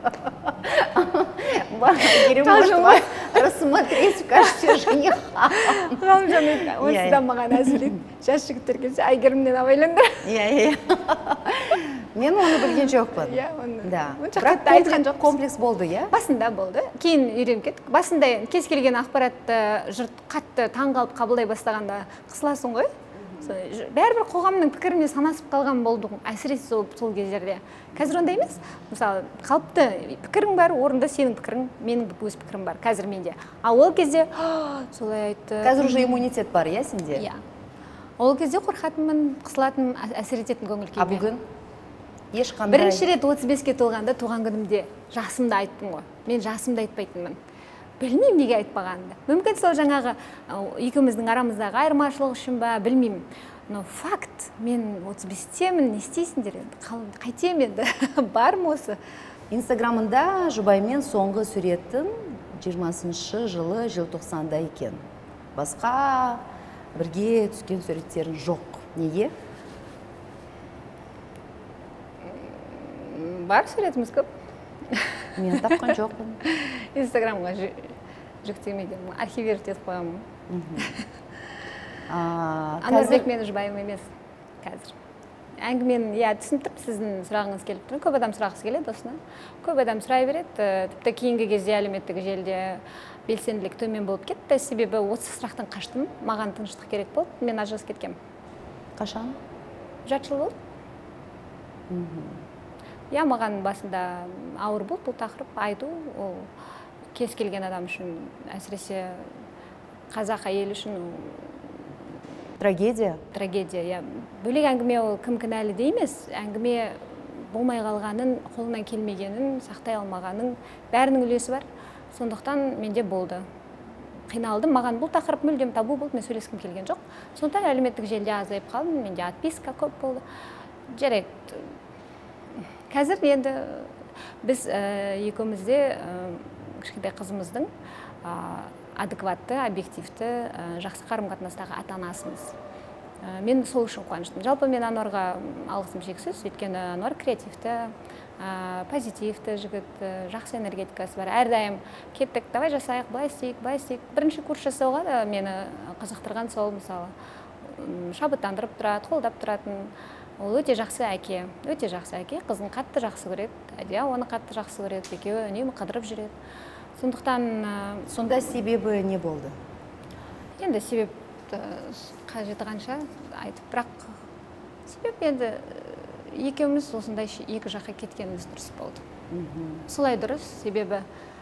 может вас рассмотреть в качестве жениха. Онсыдан маған әзірлейді. Жас жігіттер келсе, Айгерімнен абайландар. Иә. Мен оны білген жоқпын. Бірақ айтқан жоқ. Комплекс болды, иә? Басында болды. Кейін үйреніп кеттік. Басында кез келген ақпаратты жұрт қатты таңғалып қабылдай бастағанда қысыласың ғой. Бәрібір қоғамның пікіріне санасып қалған болдың, әсіресе сол кездерде. Қазір ондай емес. Мысалы, қалыпты пікірің бар, орында сенің пікірің, менің өз пікірім бар, қазір менде. Ал ол кезде солай айтты. Қазір уже иммунитет бар, иә, сенде? Иә. Ол кезде қорқатынмын, қысылатынмын, әсер ететін көңіл күйме. А бүгін? Ешқандай. Бірінші рет 35-ке толғанда туған күнімде жасымды айттым ғой. Мен жасымды айтпайтынмын. Білмеймін неге айтпағанымды. Мүмкін сол жаңағы екеуміздің арамыздағы айырмашылық үшін ба, білмеймін. Но факт, мен 35-темін, не істейсіңдер енді? Қайтем енді? Бар ма осы? Инстаграмында жұбаймен соңғы суретін 20-шы жылы желтоқсанда екен. Басқа бірге түскен суреттерін жоқ. Неге? Бар суретіміз көп. Мен тапқан жоқпын. Инстаграмға жүктемеген, архивировать етіп қоямын. Ануарбек мені жұбайым емес қазір. әңгімені түсініп тұрмын, сіздің сұрағыңыз келіп тұр. Көп адам сұрағысы келеді осыны. Көп адам сұрай береді. Тіпті кейінгі кезде әлеуметтік желіде белсенділік төмен болып кетті. Себебі осы сұрақтан қаштым. Маған тыныштық керек болды. Мен ажырасып кеткем. Қашан? Жарты жыл болды. Я маған басында ауыр болды бұл тақырып айту. Ол кез келген адам үшін, әсіресе қазақ әйелі үшін трагедия. Трагедия, бөлек әңгіме, ол кім кінәлі де емес, әңгіме болмай қалғанын, қолынан келмегенін, сақтай алмағанын, бәрінің үлесі бар. Сондықтан менде болды. Қиналдым, маған бұл тақырып мүлдем табу болды, мен сөйлескім келген жоқ. Сондықтан әлеуметтік желіде азайып қалдым, менде отписка көп болды. Жарайды. Қазір енді біз екеумізде кішкентай қызымыздың адекватты, объективті, жақсы қарым-қатынастағы ата-анасымыз. Мен сол үшін қуаныштымын. Жалпы мен Ануарға алғысым шексіз, өйткені Ануар креативті, позитивті жігіт, жақсы энергетикасы бар. Әрдайым кеттік, давай жасайық, былай істейік. Бірінші курс жасауға да мені қызықтырған сол, мысалы, шабыттандырып тұрады, қолдап тұратын. Ол өте жақсы әке, қызын қатты жақсы көреді, Әдия оны қатты жақсы көреді, екеуі үнемі қыдырып жүреді. Сондықтан, сонда себебі не болды? Енді себеп қажеті қанша айтып, бірақ себеп енді екеуміз осындай екі жаққа кеткеніміз дұрыс болды. Солай дұрыс, себебі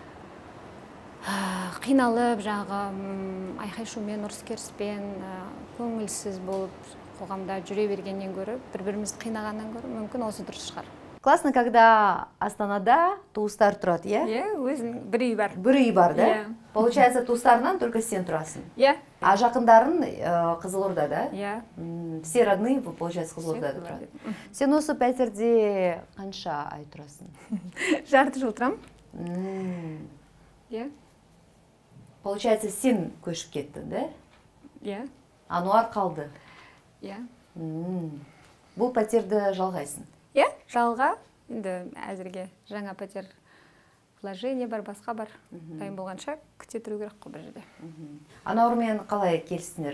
қиналып, айқай-шумен, ұрыс-керіспен, көңілсіз болып қоғамда жүре бергеннен гөрі, бір-бірімізді қинағаннан гөрі, мүмкін осы дұрыс шығар. Классно, когда Астанада туыстар тұрады, иә? Иә, өзінің бір үй бар. Бір үй бар, да? Получается, туыстарынан только сен тұрасың? Иә. А жақындарың Қызылордада? Иә. Все родные, получается, Қызылордада тұрады. Сен осы пәтерде қанша ай тұрасың? Жарты жыл тұрам. Иә. Получается, сен көшіп кеттің, да? Иә. Ануар қалды? Иә. Бұл пәтерді жалғайсың? Иә, жалға. Енді әзірге жаңа пәтер вложение бар, басқа бар. Дайын болғанша күте тұру керек қой бір жерде. Анауырмен қалай келістіңдер?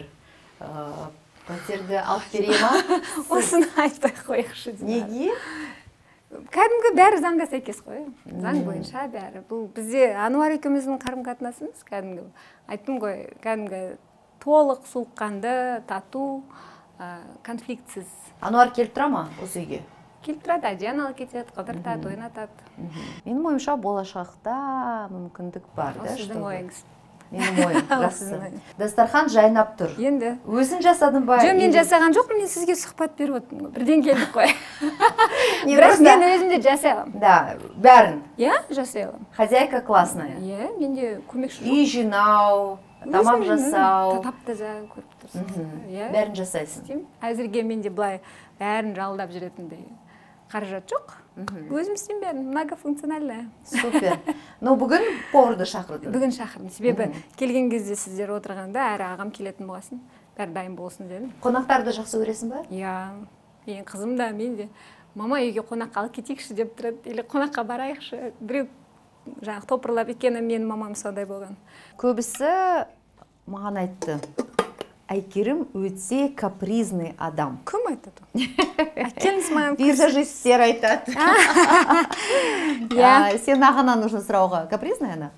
Пәтерді алып бере ма? Осыны айтпай қойықшы. Неге? Кәдімгі бәрі заңға сәйкес қой. Заң бойынша бәрі. Бұл бізде Ануар екеуміздің қарым-қатынасымыз кәдімгі. Айттым ғой, кәдімгі толық, суыққанды, тату, конфликтсіз. Ануар келіп тұра ма осы үйге? Келіп тұрады, әден алып кетеді, қыдыртады, ойнатады. Менің ойымша болашақта мүмкіндік бар. Сіздің ойыңыз. Менің ойым, жақсы. Дастархан жайнап тұр. Енді. Өзің жасадың ба? Жоқ, мен жасаған жоқпын, мен сізге сұхбат беріп отырмын. Бірден келдік қой. Бірақ мен өзім де жасай аламын. Да, бәрін. Иә, жасай аламын. Хозяйка классная. Иә, менде көмекші жоқ. Үй жинау, тамақ жасау. Тап-таза көріп тұрсың. Бәрін жасайсың. Әзірге менде былай бәрін жалдап жүретіндей қаражат жоқ. Өзім істеймін бәрін, многофункциональная. Супер. Но бүгін поварды шақырдың? Бүгін шақырдым. Себебі келген кезде сіздер отырғанда әрі ағам келетін болғасын, бәрі дайын болсын дедім. Қонақтарды жақсы көресің ба? Иә, мен қызым да, мен де. Мама үйге қонаққа алып кетейікші деп тұрады, или қонаққа барайықшы. Біреу жаңағы топырлап, өйткені менің мамам сондай болған. Көбісі маған айтты. Әйкерім өте капризный адам. Кім айтады? Әкеліңіз маған визажистер айтады. Сен ағана нужно сұрауға. Капризная она?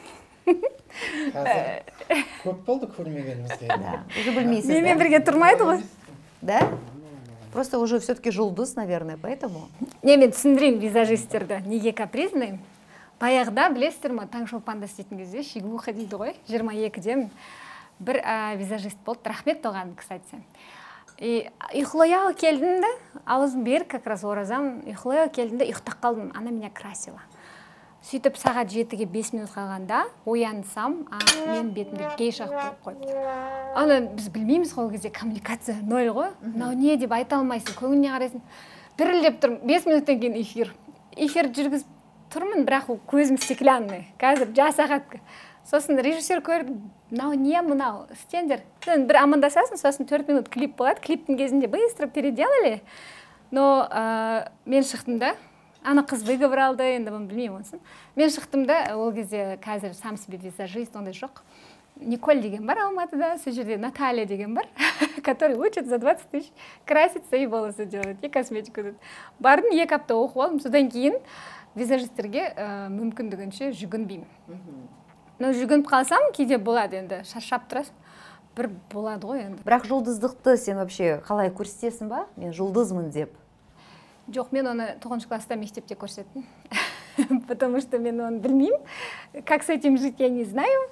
Қазір көп болды көрмегенімізге. Уже білмейсіз. Менімен бірге тұрмайды ғой. Да? Просто уже все-таки жұлдыз, наверное, поэтому. Не, мен түсіндірейін визажистерді. Неге капризный? Баяғыда білесіздер ма, Таңшолпанда істейтін кезде, Шигуха дейді ғой, 22-ден. Бір визажист болды, рахмет оған, кстати. Ұйқылая келдім да, ауызым бер, как раз оразам, ұйқылая келдім да, ұйықтап қалдым, она меня красила. Сөйтіп сағат 7-ге 5 минут қалғанда оянсам, мен бетімді гейшақ болып қойыпты. Аны біз білмейміз ғой, ол кезде коммуникация 0 ғой. Мынау не деп айта алмайсың, көңіліне қарайсың. Дірілдеп тұрмын, 5 минуттан кейін эфир жүргізіп тұрмын, бірақ көзім стеклянный. Қазір жасағат. Сосын режиссер көріп, мынау не мынау, істеңдер. Бір амандасасың, сосын 4 минут клип болады. Клиптің кезінде быстро переделали. Но мен шықтым да, ана қыз выговор алды, енді бұны білмеймін онсын. Мен шықтым да, ол кезде қазір сам себе визажист, ондай жоқ. Николь деген бар Алматыда, сол жерде Наталья деген бар. который учит за 20 тысяч краситься и волосы делать, и косметику. Бардым 2 апта оқып алдым, содан кейін визажисттерге мүмкіндігінше жүгінбеймін. Но жүгініп қалсам, кейде болады енді, шаршап тұрасың. Бір болады ғой енді. Бірақ жұлдыздықты сен вообще қалай көрсетесің ба? Мен жұлдызмын деп. Жоқ, мен оны 9 класста мектепте көрсеттім. Потому что мен оны білмеймін. Как с этим жить, я не знаю.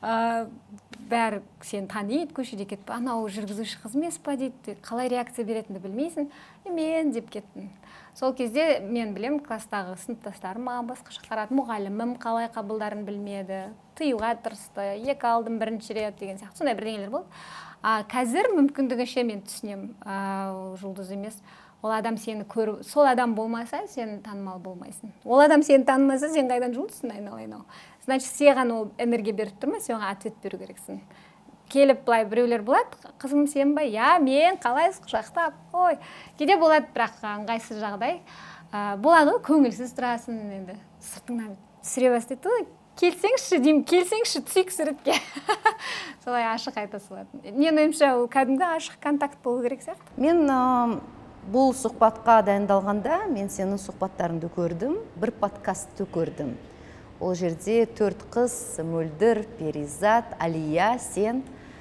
Бәрі сен таниды, көшеде кетіп, анау жүргізуші қыз емес па дейді, қалай реакция беретінді білмейсің. Мен деп кеттім. Сол кезде мен білем, класстағы сыныптастарым маған басқаша қарады, мұғалімім қалай қабылдарын білмеді, тыюға тырысты, 2 алдым 1-ші рет деген сияқты, сондай бірдеңелер болды. Қазір мүмкіндігінше мен түсінем, жұлдыз емес. Ол адам сені көріп, сол адам болмаса, сен танымал болмайсың. Ол адам сені танымаса, сен қайдан жұлдызсың айналайын. Значит, саған ол энергия беріп тұрма, сен оған ответ беру керексің. Келіп былай біреулер болады, қызым сен ба? Я, мен қалай құшақтап. Ой, кейде болады, бірақ ыңғайсыз жағдай. Болады, көңілсіз тұрасың енді. Сыртыңнан түсіре бастайды. Келсеңші деймін, келсеңші түсейік суретке. Солай ашық айта салады. Мен ойымша, ол кәдімгі ашық контакт болу керек сияқты. Мен бұл сұхбатқа дайындалғанда мен сенің сұхбаттарыңды көрдім, бір подкастты көрдім. Ол жерде 4 қыз, Мөлдір, Перизат, Алия, сен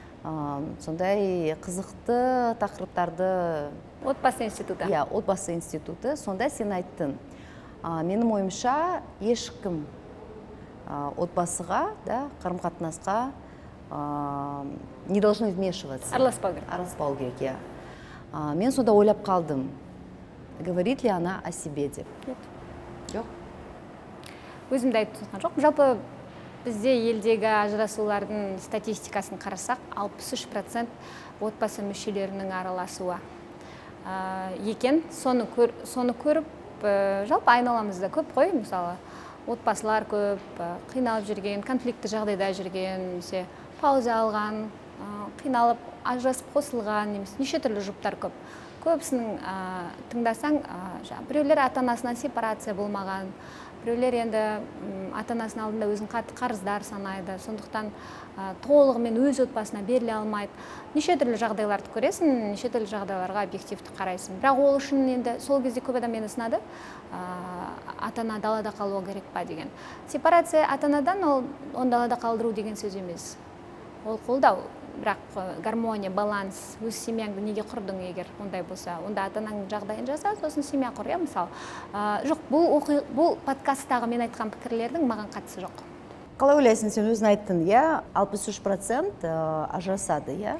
сондай қызықты тақырыптарды... Отбасы институты. Иә, отбасы институты. Сонда сен айттың. Менің ойымша ешкім отбасыға, қарым-қатынасқа не должны вмешиваться. Араласпау керек. Араласпау керек, иә. Мен сонда ойлап қалдым, говорит ли она о себе деп? Жоқ. Өзімді айтып тұрған жоқ. Жалпы бізде елдегі ажырасулардың статистикасын қарасақ, 63% отбасы мүшелерінің араласуы екен. Соны көріп, жалпы айналамызда көп қой, мысалы, отбасылар көп, қиналып жүрген, конфликті жағдайда жүрген, пауза алған, қиналып, ажырасып қосылған, неше түрлі жұптар көп. Көбісінің тыңдасаң, біреулер ата-анасынан сепарация болмаған, біреулер енді ата-анасының алдында өзін қатты қарыздар санайды, сондықтан толығымен өз отбасына беріле алмайды. Неше түрлі жағдайларды көресің, неше түрлі жағдайларға объективті қарайсың. Бірақ ол үшін енді сол кезде көп адам мені сынады, ата-ана далада қалуы керек па деген. Сепарация ата-анадан оны далада қалдыру деген сөз емес. Ол қолдау. Бірақ гармония, баланс, өз семьяңды неге құрдың егер ондай болса, онда ата-ананың жағдайын жаса, сосын семья құр, иә, мысалы. Жоқ, бұл подкасттағы мен айтқан пікірлердің маған қатысы жоқ. Қалай ойлайсың, сен өзің айттың, иә, 63% ажырасады, иә?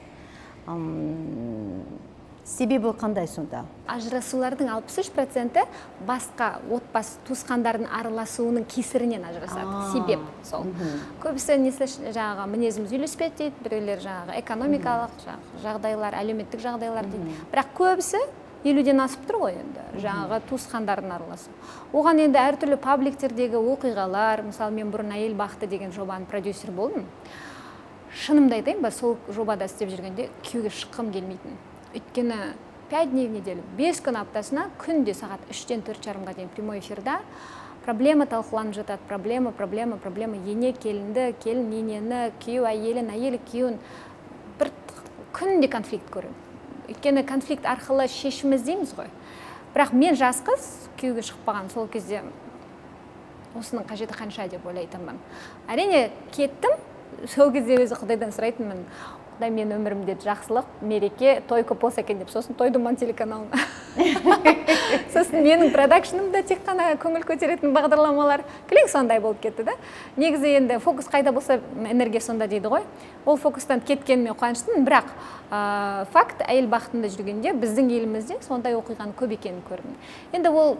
Себебі қандай сонда? Ажырасулардың 63% басқа отбасы туысқандардың араласуының кесірінен ажырасады. Себеп сол. Көбісі жаңағы мінезіміз үйлеспейді дейді, біреулер жаңағы экономикалық жағдайлар, әлеуметтік жағдайлар дейді. Бірақ көбісі 50-ден асып тұр ғой енді, жаңағы туысқандардың араласу. Оған енді әртүрлі пабликтердегі оқиғалар, мысалы мен бұрын әйел бақыты деген жобаның продюсер болдым. Шынымды айтайын ба, сол жобада істеп жүргенде күйеуге шыққым келмейтін. Өйткені 5 дней в неделю, 5 күн аптасына күнде сағат 3-тен 4:30-ға дейін прямой эфирда проблема талқыланып жатады. Проблема, ене келінді, келін енені, күйеу әйелін, әйелі күйеуін. Бір күнде конфликт көремін. Өйткені конфликт арқылы шешім іздейміз ғой. Бірақ мен жас қыз, күйеуге шықпаған сол кезде осының қажеті қанша деп ойлайтынмын. Әрине кеттім, сол кезде өзі Құдайдан сұрайтынмын. Құдай мен өмірімде жақсылық, мереке, той көп болса екен деп, сосын тойдыман телеканалына. Сосын менің продакшнымда тек қана көңіл көтеретін бағдарламалар кілең сондай болып кетті да. Негізі енді фокус қайда болса энергия сонда дейді ғой. Ол фокустан кеткеніме қуаныштымын, бірақ факт әйел бақытында жүргенде біздің елімізде сондай оқиғаны көп екенін көрдім. Енді ол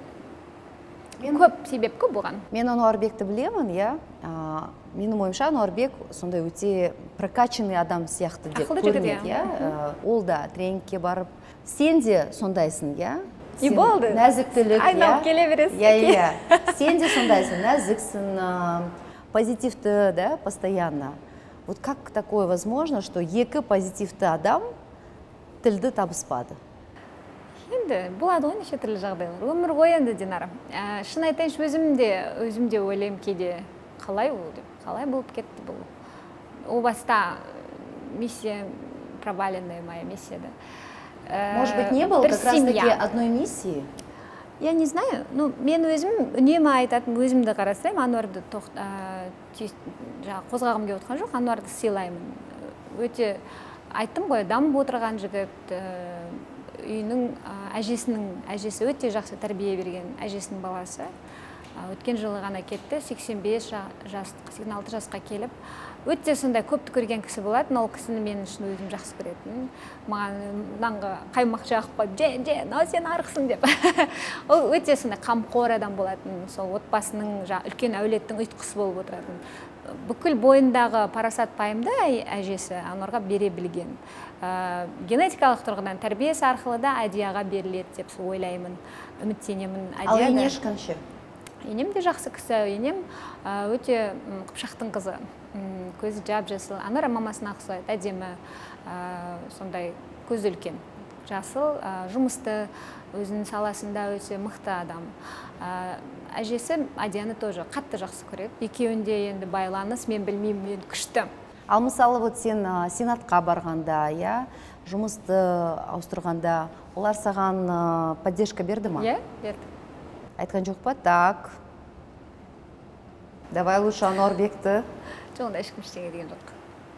көп себеп көп болған. Мен Ануарбекті білемін, иә. Менің ойымша Ануарбек сондай өте прокачанный адам сияқты деп көрінеді, иә. Ол да тренингке барып. Сен де сондайсың, иә. И болды. Нәзіктілік, иә. Айналып келе бересің. Иә. Сен де сондайсың, нәзіксің, позитивті, да, постоянно. Вот как такое возможно, что екі позитивті адам тілді табыспады? Енді болады ғой неше түрлі жағдайлар. Өмір ғой енді, Динара. Шын айтайыншы, өзімде ойлаймын кейде, қалай ол деп, қалай болып кетті бұл. О баста миссия проваленная моя миссия, да. Может быть, не было как раз-таки одной миссии? Я не знаю, ну, мен өзім үнемі айтатын, өзімді қарастырайым, Ануарды қозғағым келіп отқан жоқ, Ануарды сыйлаймын. Өте айттым ғой, дамып отырған жігіт, үйінің әжесі өте жақсы тәрбие берген әжесінің баласы. Өткен жылы ғана кетті, 86 жасқа келіп, өте сондай көпті көрген кісі болатын, ол кісіні мен үшін өзім жақсы көретін. Маған нанға қаймақ жағып қойып, же, мынау сен арықсың деп. Ол өте сондай қамқор адам болатын, сол отбасының үлкен әулеттің ұйытқысы болып отыратын. Бүкіл бойындағы парасат пайымды әжесі Ануарға бере білген. Генетикалық тұрғыдан тәрбиесі арқылы да Адияға беріледі деп ойлаймын, үміттенемін. Ал ене ешқанша? Енем де жақсы кісі, енем өте қыпшақтың қызы, көзі жап-жасыл. Анар мамасына ұқсайды, әдемі, сондай көзі үлкен, жасыл, жұмысты, өзінің саласында өте мықты адам. Әжесі Адияны тоже қатты жақсы көреді. Екеуінде енді байланыс, мен білмеймін, мен күшті. Ал мысалы, сен сенатқа барғанда, жұмысты ауыстырғанда, олар саған поддержка берді ма? Берді. Айтқан жоқ па? Так. Давай лучше Ануарбекті. Жоқ, онда ешкім ештеңе деген жоқ.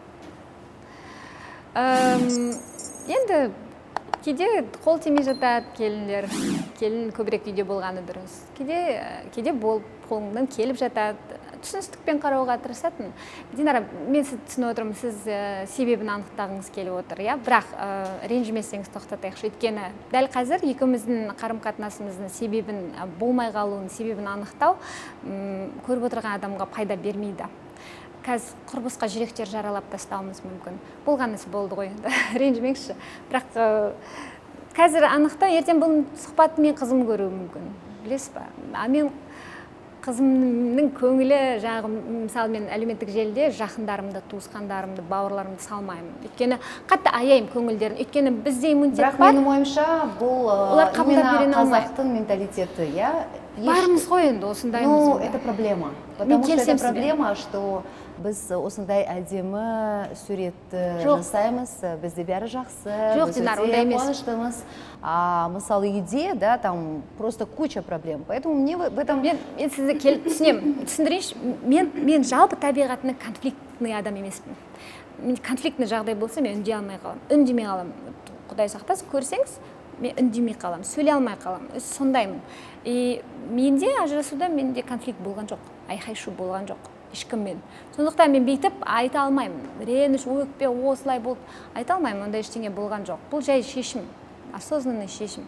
Енді кейде қол тимей жатады келінлер, келін көбірек үйде болғаны дұрыс. Кейде болып қолыңнан келіп жатады, түсіністікпен қарауға тырысатын. Динара, мен сізді түсініп отырмын, сіз себебін анықтағыңыз келіп отыр, бірақ ренжімесеңіз тоқтатайықшы. Өйткені дәл қазір екеуміздің қарым-қатынасымыздың себебін болмай қалуын, себебін анықтау көріп отырған адамға пайда бермейді. Қазір құрбысқа жүректер жаралап тастауымыз мүмкін. Болғанысы болды ғой, ренжімеңізші. Бірақ қазір анықтау, ертең бұл сұхбатты мен қызым көруі мүмкін. Білесіз ба? Мен қызымның көңілі жағы, мысалы мен әлеуметтік желіде жақындарымды, туысқандарымды, бауырларымды салмаймын. Өйткені қатты аяйым көңілдерін. Өйткені бізде иммунитет бар. Бірақ менің ойымша бұл именно қазақтың менталитеті, барымыз ғой енді осындаймыз. Ну, это проблема. Потому что это проблема, что біз осындай әдемі суретті жасаймыз, бізде бәрі жақсы, біз өте қуаныштымыз. Мысалы үйде, там просто куча проблем. Поэтому мне в этом... Мен сізді келіп түсіндірейінші, мен жалпы табиғатының конфликтный адам емеспін. Конфликтный жағдай болса, мен үндемей қалам. Құдай сақтасын, көрсеңіз, мен үндемей қалам, сөйлей алмай қалам, сондаймын. Менде ажырасуда менде конфликт болған жоқ, айқай-шу болған жоқ, ешкіммен. Сондықтан мен бейтіп айта алмаймын, реніш, өкпе, осылай болды, айта алмаймын, онда ештеңе болған жоқ. Бұл жай шешім, осознанный шешім.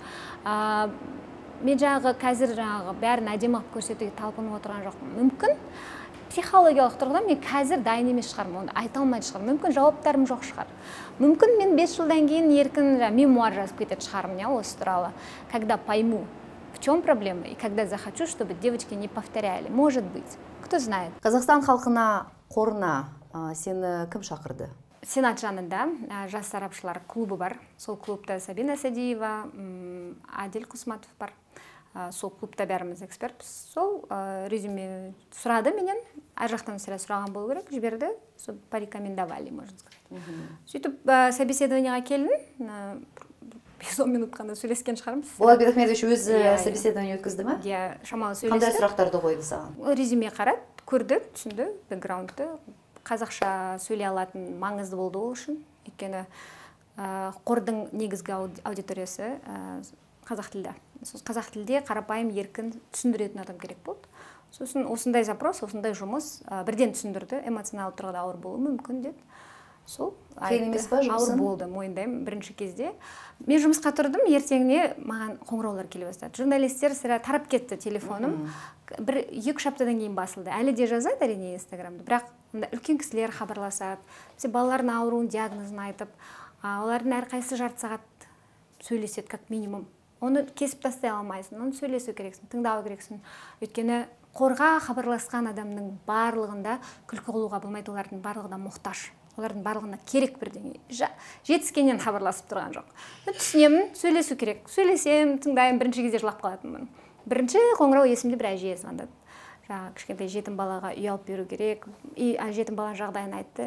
Мен қазір бәрін әдемі көрсетуге талпынып отырған жоқ. Мүмкін психологиялық тұрғыдан мен қазір дайын емес шығармын, оны айта алмайды шығармын. Мүмкін жауаптарым жоқ шығар. Мүмкін мен 5 жылдан кейін еркін мемуар жазып кететін шығармын, осы туралы. Когда пойму, в чем проблема, и когда захочу, чтобы девочки не повторяли. Может быть, кто знает. Қазақстан халқына қорына сені кім шақырды? Сенат жанында жас сарапшылар клубы бар. Сол клубта Сабина Садиева, Адил Кусматов бар. Сол клубта бәріміз экспертпіз. Сол резюме сұрады менен, ар жақтан сірә сұраған болу керек, жіберді, порекомендовали, можно сказать. Сөйтіп собеседованияға келдің, 5-10 минут қана сөйлескен шығармыз. Болат Берахметович өз собеседование өткізді ме? Шамалы сөйлесті. Қандай сұрақтарды қойды саған? Резюме қарады, көрді, түсінді, бэкграундты. Қазақша сөйлей алатын маңызды болды ол үшін. Өйткені қордың негізгі аудиториясы қазақ тілді. Қазақ тілде қарапайым еркін түсіндіретін адам керек болды. Сосын осындай запрос, осындай жұмыс бірден түсіндірді, эмоционалды тұрғыда ауыр болуы мүмкін деді. Сол ауыр болды, мойындаймын бірінші кезде. Мен жұмысқа тұрдым, ертеңіне маған қоңыраулар келе бастады. Журналистер сірә тарап кетті телефоным. 1-2 аптадан кейін басылды. Әлі де жазады әрине Инстаграмда, бірақ үлкен кісілер хабарласады. Балалардың ауруын, диагнозын айтып, олардың әрқайсысы жарты сағат сөйлеседі как минимум. Оны кесіп тастай алмайсың, оны сөйлесу керексің, тыңдау керексің. Өйткені қорға хабарласқан адамның барлығында күлкі қылуға болмайды, олардың барлығына мұқтаж. Олардың барлығына керек бірдеңе. Жетіскеннен хабарласып тұрған жоқ. Түсінемін, сөйлесу керек. Сөйлесем, тыңдайым, бірінші кезде жылап қалатынмын. Бірінші қоңырау есімде бір әже звондады. Кішкентай жетім балаға үй алып беру керек. Жетім баланың жағдайын айтты.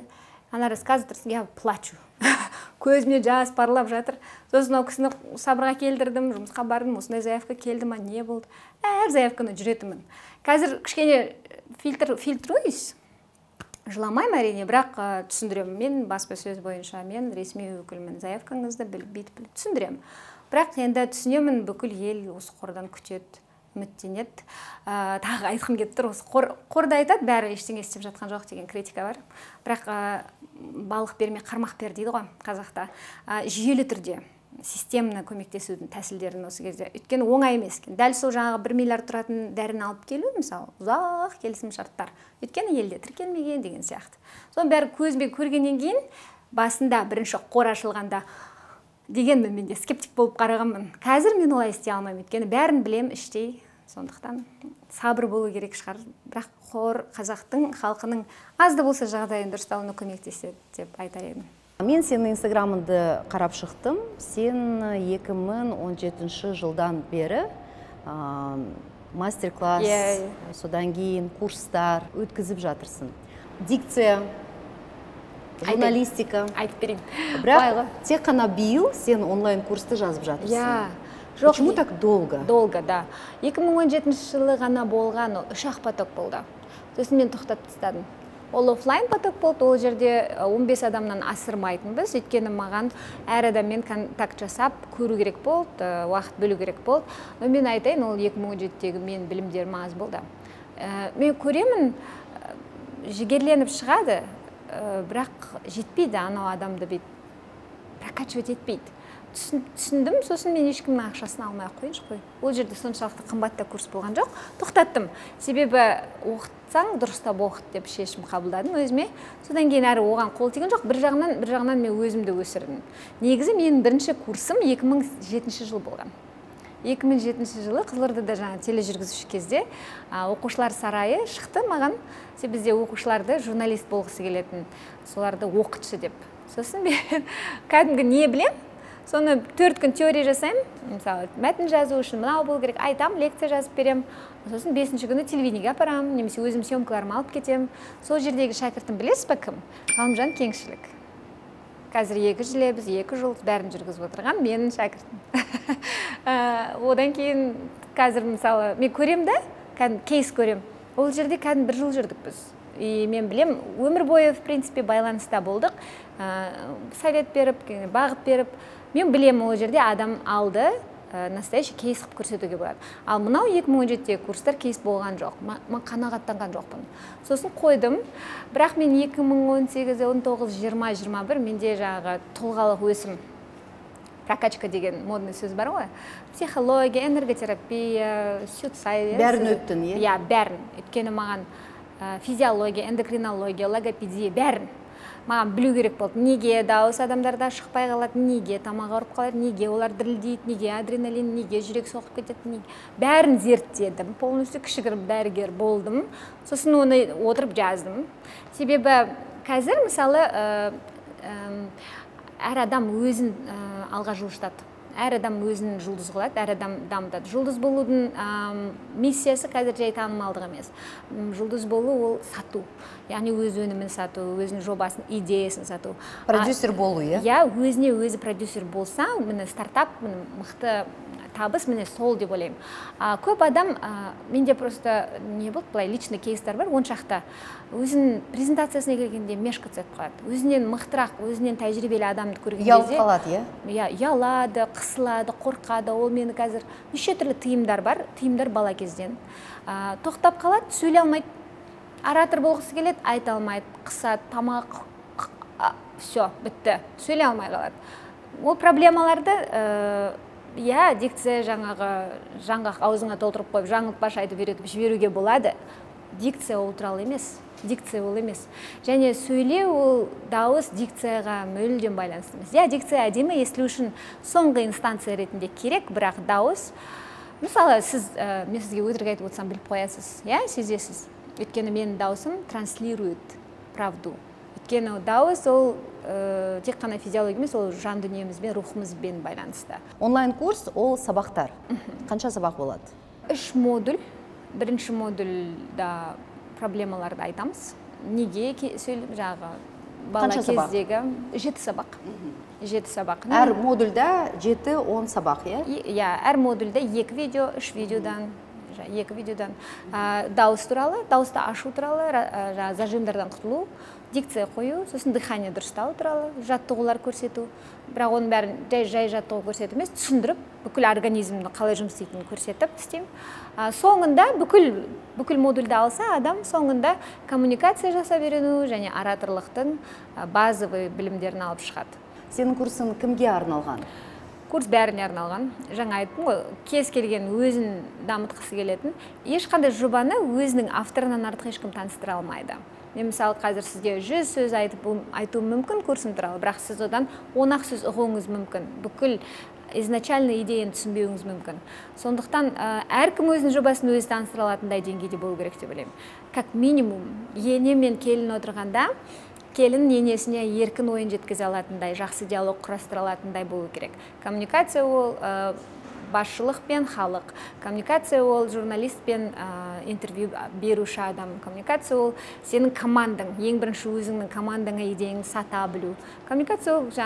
Она рассказывает, я плачу. Көзіме жас парлап жатыр. Сосын ол кісіні сабырға келдірдім, жұмысқа бардым, осындай заявка келді ма, не болды? Әр заявканы жүретімін. Қазір кішкене фильтруюсь. Жыламайм әрине, бірақ түсіндіремін. Мен баспасөз бойынша, мен ресми өкілмін. Заявкаңызды бүйтіп түсіндіремін. Бірақ енді түсінемін, бүкіл ел осы қордан күтеді, үміттенеді. Тағы айтқым келіп тұр, осы қорда айтады, бәрі ештеңе істеп жатқан жоқ деген критика бар. Бірақ балық бермей қармақ бер дейді ғой қазақта. Жүйелі түрде системаны көмектесудің тәсілдерін осы кезде. Өйткені оңай емес екен. Дәл сол жаңағы 1 миллиард тұратын дәріні алып келу, мысалы, ұзақ келісім шарттар. Өйткені елде тіркелмеген деген сияқты. Соның бәрі көзбен көргеннен кейін басында бірінші қор ашылғанда дегенмен менде скептик болып қарағанмын. Қазір мен олай істей алмаймын. Өйткені бәрін білем іштей. Сондықтан сабыр болу керек шығар. Бірақ қор қазақтың халқының аз да болса жағдайын дұрысталуына көмектеседі деп айтар едім. Мен сенің инстаграмыңды қарап шықтым. Сен 2017 жылдан бері мастер-класс, содан кейін курстар өткізіп жатырсың. Дикция, журналистика. Айтып берейін. Бірақ тек қана биыл сен онлайн курсты жазып жатырсың. Почему так долго? Долго, да. 2017 жылы ғана болған 3-ақ поток болды. Сосын мен тоқтап тастадым. Ол офлайн поток болды, ол жерде 15 адамнан асырмайтынбыз. Өйткені маған әр адаммен контакт жасап көру керек болды, уақыт бөлу керек болды. Но мен айтайын, ол 2017-тегі мен білімдерім аз болды. Мен көремін, жігерленіп шығады, бірақ жетпейді анау адамды бейт. Прокачивать етпейді. Түсіндім, сосын мен ешкімнің ақшасын алмай қойыншы қой. Ол жерде соншалықты қымбатта курс болған жоқ. Тоқтаттым. Себебі оқытсаң дұрыстап оқыт деп шешім қабылдадым өзіме. Содан кейін әрі оған қол тиген жоқ. Бір жағынан мен өзімді өсірдім. Негізі менің бірінші курсым 2007 жыл болған. 2007 жылы Қызылордада жаңа тележүргізуші кезде оқушылар сарайы шықты маған. Бізде оқушыларды журналист болғысы келетін, соларды оқытшы деп. Сосын мен кәдімгі не білем? Соны 4 күн теория жасаймын, мысалы, мәтін жазу үшін мынау болу керек, айтам, лекция жазып берем. Сосын 5-ші күні телевидениеге апарам, немесе өзім съемкаларымды алып кетем. Сол жердегі шәкіртім білесіз бе кім? Ғалымжан Кеңшілік. Қазір 2 жыл, 2 жыл бәрін жүргізіп отырған менің шәкіртім. Одан кейін қазір мысалы, мен көрем да, кейс көрем. Ол жерде кәдімгі 1 жыл жүрдік біз. Мен білем, өмір бойы, в принципе, байланыста болдық. Совет беріп, бағыт беріп. Мен білем, ол жерде адам алды, настоящий кейс қып көрсетуге болады. Ал мынау 2017-тегі курстар кейс болған жоқ. Мен қанағаттанған жоқпын. Сосын қойдым. Бірақ мен 2018, 19, 20, 21 менде жаңағы тұлғалық өсім. Прокачка деген модный сөз бар ғой. Психология, энерготерапия, сюдсай. Бәрін өттің, е? Я, бәрін. Өйткені маған физиология, эндокринология, логопедия, бәрін. Маған білу керек болды. Неге дауыс адамдарда шықпай қалады, неге тамақ ауырып қалады, неге олар дірілдейді, неге адреналин, неге жүрек соғып кетеді, неге. Бәрін зерттедім. Полностью кішігірім дәрігер болдым. Сосын оны отырып жаздым. Себебі қазір мысалы әр адам өзін алға жылжытады. Әр адам өзін жұлдыз қылады, әр адам дамытады. Жұлдыз болудың миссиясы қазір жай танымалдық емес. Жұлдыз болу ол сату. Яғни өз өнімін сату, өзінің жобасын, идеясын сату. Продюсер болу, е? Я өзіне өзі продюсер болса, міне стартап, мықты табыс, міне сол деп ойлаймын. Көп адам, менде просто не болды, былай личный кейстер бар, оншақта. Өзінің презентациясына келгенде мешка түсіп қалады. Өзінен мықтырақ, өзінен тәжірибелі адамды көрген кезде. Ұялып қалады, е? Ұялады, қысылады, қорқады. Ол мені қазір неше түрлі тыйымдар бар, тыйымдар бала кезден. Тоқтап қалады, сөйлей алмайды. Оратор болғысы келеді, айта алмайды, қысады, тамақ, все, бітті, сөйлей алмай қалады. Ол проблемаларды, дикция жаңғақ аузыңа толтырып қойып, жаңылтпаш айтып жіберуге болады. Дикция ол туралы емес, дикция ол емес. Және сөйлеу ол дауыс дикцияға мүлдем байланысты емес. Дикция әдемі естілу үшін соңғы инстанция ретінде керек, бірақ дауыс, мысалы, мен сізге өтірік айтып отырсам біліп қоясыз, сезесіз. Өйткені менің дауысым транслирует правду. Өйткені дауыс ол тек қана физиология емес, ол жан дүниемізбен, рухымызбен байланысты. Онлайн курс ол сабақтар. Қанша сабақ болады? 3 модуль. Бірінші модульда проблемаларды айтамыз. Неге сөйлеп, бала кездегі 7 сабақ. 7 сабақ. Әр модульда 7-10 сабақ, иә? Иә, әр модульда 2 видео, 3 видеодан, 2 видеодан дауыс туралы, дауысты ашу туралы, зажимдардан құтылу, дикция қою, сосын дыхание дұрыстау туралы, жаттығулар көрсету. Бірақ оның бәрін жай жаттығу көрсету емес, түсіндіріп, бүкіл организмді қалай жұмыс істейтінін көрсетіп істеймін. Соңында бүкіл модульді алса, адам соңында коммуникация жасап үйрену және ораторлықтың базовый білімдерін алып шығады. Сенің курсың кімге арналған? Курс бәріне арналған. Жаңа айттым ғой, кез келген өзін дамытқысы келетін, ешқандай жобаны өзінің авторынан артық ешкім таныстыра алмайды. Мен мысалы қазір сізге 100 сөз айтуым мүмкін курсым туралы, бірақ сіз одан 10-ақ сөз ұғуыңыз мүмкін. Бүкіл изначальный идеяны түсінбеуіңіз мүмкін. Сондықтан әркім өзінің жобасын өзі таныстыра алатындай деңгейде болу керек деп ойлаймын. Как минимум, ене мен келін отырғанда, келін енесіне еркін ойын жеткізе алатындай, жақсы диалог құрастыра алатындай болу керек. Коммуникация ол басшылық пен халық. Коммуникация ол журналист пен интервью беруші адам. Коммуникация ол сенің командаң, ең бірінші өзіңнің командаңа идеяңды сата білу. Коммуникация ол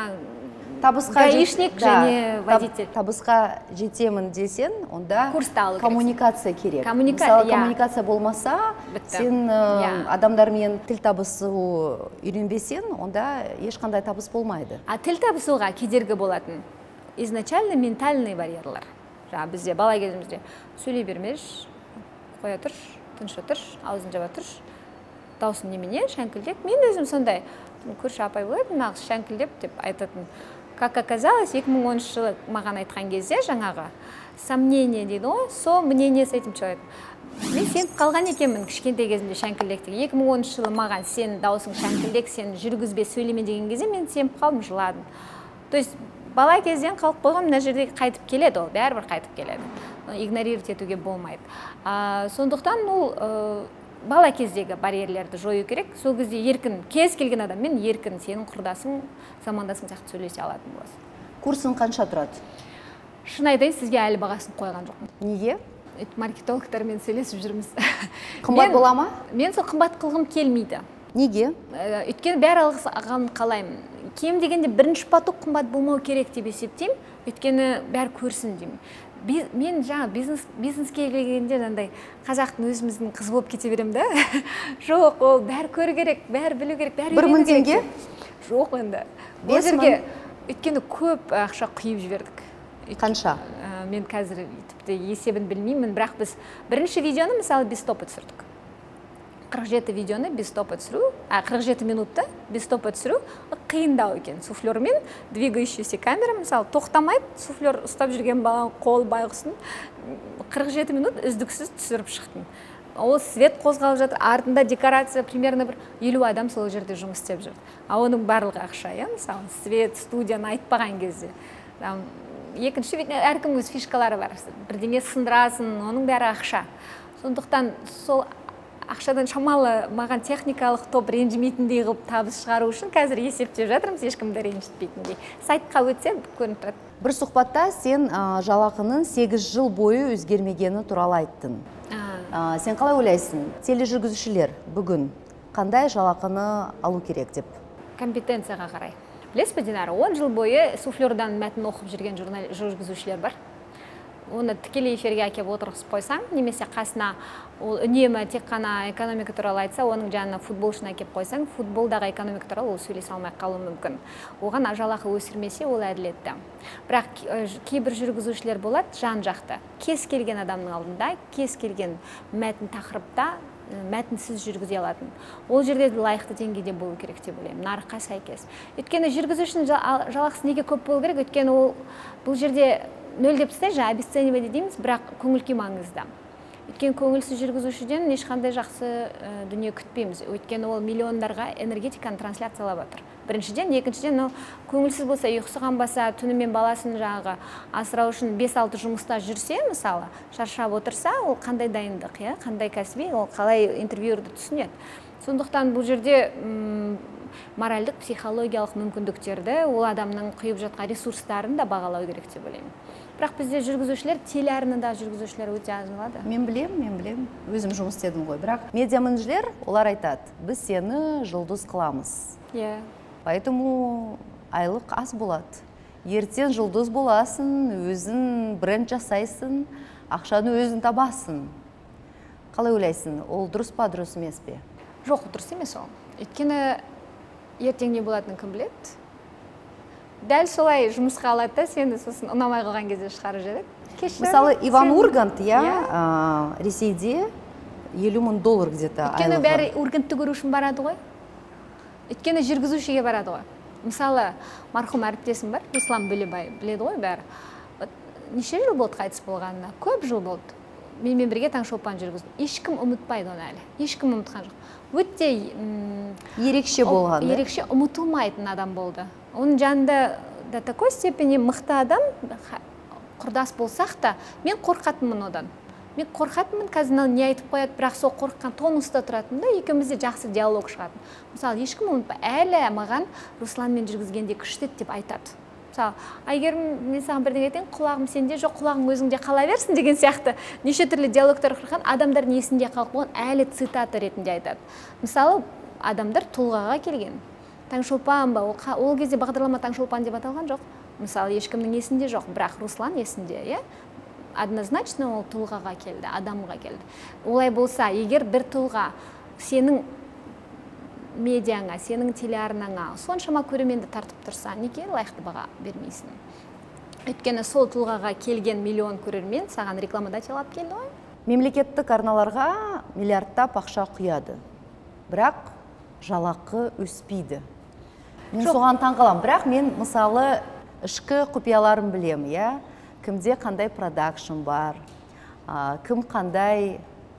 гаишник және водитель. Табысқа жетемін десен, онда коммуникация керек. Мысалы, коммуникация болмаса, сен адамдармен тіл табысу үйренбесен, онда ешқандай табыс болмайды. Тіл табысуға кедергі болатын изначально ментальный барьерлар. Бізде бала кезімізде сөйлей бермеш, қоя тұрш, тыныш отырш, аузын жаба тұрш, даусың немене, шәңкілдеп. Мен өзім сондай көрші апай болады, нағыз шәңкілдеп деп айтатын. Как оказалось, 2010 жылы маған айтқан кезде жаңағы сомнение дейді ғой, со мнение с этим человеком. Мен сеніп қалған екенмін кішкентай кезімде шәңкілдектігі. 2010 жылы маған сен даусың шәңкілдек, сен жүргізбе сөйлеме деген кезде мен сеніп қалдым, жыладым. То есть бала кезден қалып қойған, мына жерде қайтып келеді, ол бәрібір қайтып келеді. Игнорировать етуге болмайды. Сондықтан ол бала кездегі барьерлерді жою керек. Сол кезде еркін, кез келген адаммен еркін, сенің құрдасың, замандасың сияқты сөйлесе алатын боласың. Курсың қанша тұрады? Шын айтайын, сізге әлі бағасын қойған жоқпын. Неге? Маркетологтармен сөйлесіп жүрміз. Қымбат бола ма? Мен сол қымбат қылғым келмейді. Неге? Өйткені бәрі алғанын қалаймын. Кем дегенде бірінші поток қымбат болмау керек деп есептеймін. Өйткені бәрі көрсін деймін. Мен жаңа бизнеске келгенде жандай қазақтың өзіміздің қызы болып кете берем да. Жоқ, ол бәрі көру керек, бәрі білу керек, бәрі үйрену керек. 1000 теңге? Жоқ енді. 5000. Өйткені көп ақша құйып жібердік. Қанша? Мен қазір тіпті есебін білмеймін, бірақ біз бірінші видеоны мысалы без стопа түсірдік. 47 видеоны без стопа түсіру, 47 минутта без стопа түсіру қиындау екен. Суфлермен двигающийся камера, мысалы, тоқтамайды, суфлер ұстап жүрген баланың қол байғұсын 47 минут үздіксіз түсіріп шықтым. Ол свет қозғалып жатыр, артында декорация, примерно бір 50 адам сол жерде жұмыс істеп жүрді. Оның барлығы ақша, мысалы, свет, студияны айтпаған кезде. Екінші әркім өз фишкалары бар. Бірдеңе сындырасын, оның бәрі ақша. Сондықтан сол ақшадан шамалы маған техникалық топ ренжімейтіндей қылып табыс шығару үшін қазір есептеп жатырмыз, ешкімді ренжітпейтіндей. Сайтқа өтсе көрініп тұрады. Бір сұхбатта сен жалақының 8 жыл бойы өзгермегені туралы айттың. Сен қалай ойлайсың? Тележүргізушілер бүгін қандай жалақыны алу керек деп? Компетенцияға қарай. Білесіз бе, Динара, 10 жыл бойы суфлердан мәтін оқып жүрген жүргізушілер бар. Оны тікелей эфирге әкеп отырғызып қойсаң, немесе қасына ол үнемі тек қана экономика туралы айтса, оның жанына футболшыны әкеп қойсаң, футболдағы экономика туралы ол сөйлесе алмай қалуы мүмкін. Оған жалақы өсірмесе, ол әділетті. Бірақ кейбір жүргізушілер болады жан жақты. Кез келген адамның алдында, кез келген мәтін тақырыпта мәтінсіз жүргізе алатын. Ол жерде лайықты деңгейде болу керек деп ойлаймын, нарыққа сәйкес. Өйткені жүргізушінің жалақысы неге көп болу керек? Өйткені ол бұл жерде нөл деп тастайық, обесценивание дейміз, бірақ көңіл-күй маңызды. Өйткені көңілсіз жүргізушіден ешқандай жақсы дүние күтпейміз. Өйткені ол миллиондарға энергетиканы трансляциялап отыр. Біріншіден, екіншіден, ол көңілсіз болса, ұйқысы қанбаса, түнімен баласын жағы асырау үшін 5-6 жұмыста жүрсе, мысалы, шаршап отырса, ол қандай дайындық, қандай кәсіби, ол қалай интервьюерді түсінеді. Сондықтан бұл жерде моральдық психологиялық мүмкіндіктерді, ол адамның құйып жатқан ресурстарын да бағалау керек деп ойлаймын. Бірақ бізде жүргізушілер, телеарнада жүргізушілер өте аз болады. Мен білем, өзім жұмыс істедім ғой. Бірақ медиаменеджерлер олар айтады, біз сені жұлдыз қыламыз. Поэтому айлық аз болады. Ертең жұлдыз боласың, өзің бренд жасайсың, ақшаны өзің табасың. Қалай ойлайсың, ол дұрыс па, дұрыс емес пе? Жоқ, дұрыс емес ол. Өйткені ертең не болатынын кім біледі? Дәл солай жұмысқа алады да, сені сосын ұнамай қалған кезде шығарып жібереді. Мысалы, Иван Ургант, Ресейде $50,000 где-то айлығы. Өйткені бәрі Ургантты көру үшін барады ғой. Өйткені жүргізушіге барады ғой. Мысалы, марқұм әріптесім бар, Ислам Бөлебай, біледі ғой бәрі. Неше жыл болды қайтыс болғанына? Көп жыл болды. Менімен бірге Таңшолпан жүргіздім. Ешкім ұмытпайды оны әлі. Ешкім ұмытқан жоқ. Өте ерекше болған. Ерекше ұмытылмайтын адам болды. Оның жанында до такой степени мықты адам, құрдас болсақ та, мен қорқатынмын одан. Мен қорқатынмын, қазір не айтып қояды, бірақ сол қорыққан тонуста тұратында екеумізде жақсы диалог шығатын. Мысалы, ешкім ұмытпай, әлі маған Русланмен жүргізгенде күшті деп айтады. Мысалы, Айгерім, мен саған бірдеңе айтайын, құлағым сенде жоқ, құлағың өзіңде қала берсін деген сияқты неше түрлі диалогтар құрған, адамдар есінде қалып қойған, әлі цитата ретінде айтады. Мысалы, адамдар тұлғаға келген. Таңшолпан ба, ол кезде бағдарлама Таңшолпан деп аталған жоқ. Мысалы, ешкімнің есінде жоқ, бірақ Руслан есінде, однозначно ол тұлғаға келді, адамға келді. Олай болса, егер бір тұлға сенің медиаңа, сенің телеарнаңа соншама көрерменді тартып тұрса, неге лайықты баға бермейсің? Өйткені сол тұлғаға келген миллион көрермен саған рекламодатель алып келді ғой. Мемлекеттік арналарға миллиардтап ақша құяды, бірақ жалақы өспейді. Мен соған таңғаламын, бірақ мен мысалы ішкі құпияларын білем, кімде қандай продакшн бар, кім қандай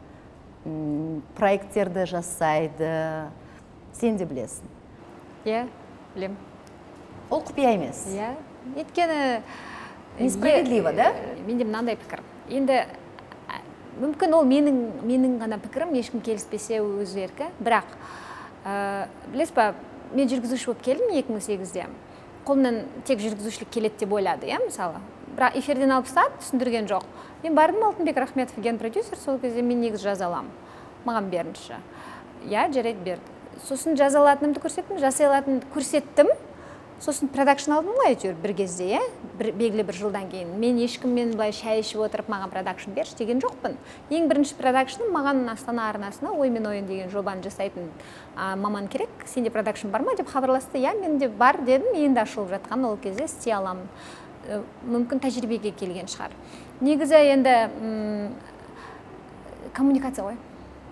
проекттерді жасайды, сен де білесің. Білем. Ол құпия емес. Өйткені несправедливо, да? Менде мынандай пікір. Енді мүмкін ол менің ғана пікірім, ешкім келіспесе өз еркі, бірақ білесіз ба, мен жүргізуші болып келдім 2008-де. Қолымнан тек жүргізушілік келеді деп ойлады, мысалы. Бірақ эфирден алып тастады, түсіндірген жоқ. Мен бардым, Алтынбек Рахметов ген продюсер, сол кезде мен негіз жаза аламын. Маған берінші. Жарайды берді. Сосын жаза алатынымды көрсеттім, жасай алатынымды көрсеттім. Сосын продакшн алдым ғой әйтеуір бір кезде, белгілі бір жылдан кейін. Мен ешкіммен былай шай ішіп отырып, маған продакшн берші деген жоқпын. Ең бірінші продакшным маған Астана арнасына «Ой мен ойын» деген жобаны жасайтын маман керек. Сенде продакшн бар ма деп хабарласты. Менде бар дедім, енді ашылып жатқан, ол кезде істей аламын. Мүмкін тәжірибеге келген шығар. Негізі енді коммуникация ғой.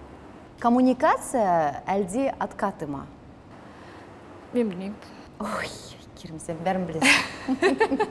Коммуникация әлде откаты ма? Мен білмеймін. Ой, Керім, сен бәрін білесің.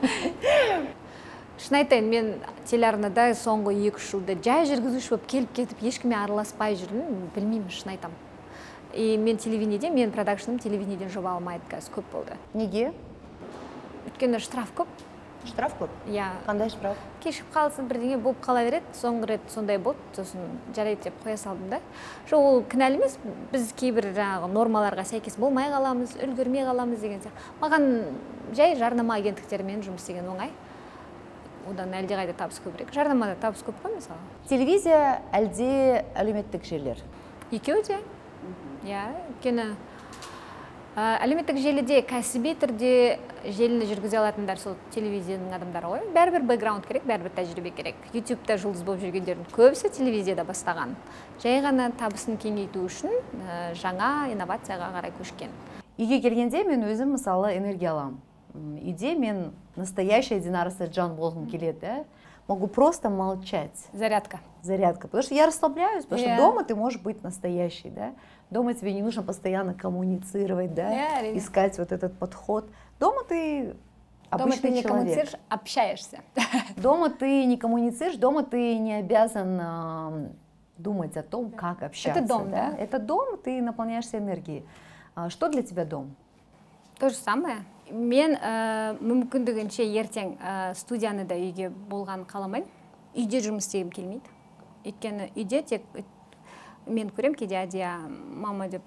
Шын айтайын, мен телеарнада соңғы 2-3 жылда жай жүргізуші болып келіп кетіп, ешкіммен араласпай жүрдім, білмеймін, шын айтам. Мен телевидениеде, мен продакшным телевидениеден жоба алмайды қазір, көп болды. Неге? Өйткені штраф көп. Штраф көп? Қандай штраф? Кешіп қалсын, бірдеңе болып қала береді, соңғы рет сондай болды, сосын жарайды деп қоя салдым да. Жоқ, ол кінәлі емес, біз кейбір нормаларға сәйкес болмай қаламыз, үлгермей қаламыз деген сияқты. Маған жай жарнама агенттіктерімен жұмыс деген оңай. Одан әлде қайда табыс көбірек. Жарнамада табыс көп қой, мысалы. Телевизия әлде әлеуметтік желілер? Екеуі де. Өйткені әлеуметтік желіде кәсіби түрде желіні жүргізе алатындар сол телевизияның адамдары ғой. Бәрібір бэкграунд керек, бәрібір тәжірибе керек. YouTube-та жұлдыз болып жүргендердің көбісі телевизияда бастаған. Жай ғана табысын кеңейту үшін жаңа инновацияға қарай көшкен. Үйге келгенде мен өзім мысалы энергия аламын. Үйде мен настоящая Динара Саджан болғым келеді. Могу просто молчать. Зарядка. Зарядка. Потому что я расслабляюсь, потому что дома ты можешь быть настоящей, да? Дома тебе не нужно постоянно коммуницировать, да? Искать вот этот подход. Дома ты обычный человек. Дома ты не коммуницируешь, общаешься. Дома ты не коммуницируешь, дома ты не обязан думать о том, как общаться. Это дом, да? Это дом, ты наполняешься энергией. Что для тебя дом? То же самое. Мен мүмкіндігінше ертең студияны да үйге болған қаламаймын. Үйде жұмыс істегім келмейді. Өйткені үйде тек мен көрем кейде Адия мама деп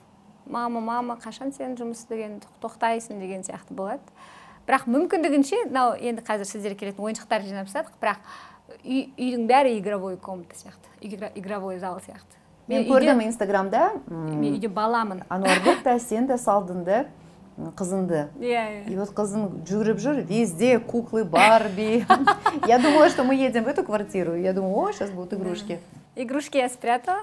мама қашан сен жұмыс деген тоқтайсың деген сияқты болады. Бірақ мүмкіндігінше мынау енді қазір сіздер келетін ойыншықтар жинап тастадық, бірақ үйдің бәрі игровой комната сияқты, игровой зал сияқты. Мен көрдім Инстаграмда, мен үйде баламын. Ануарбек та сен де салдың да қызыңды. И вот қызың жүгіріп жүр, везде куклы, Барби. Я думала, что мы едем в эту квартиру. Я думаю, о, сейчас будут игрушки. Игрушки я спрятала.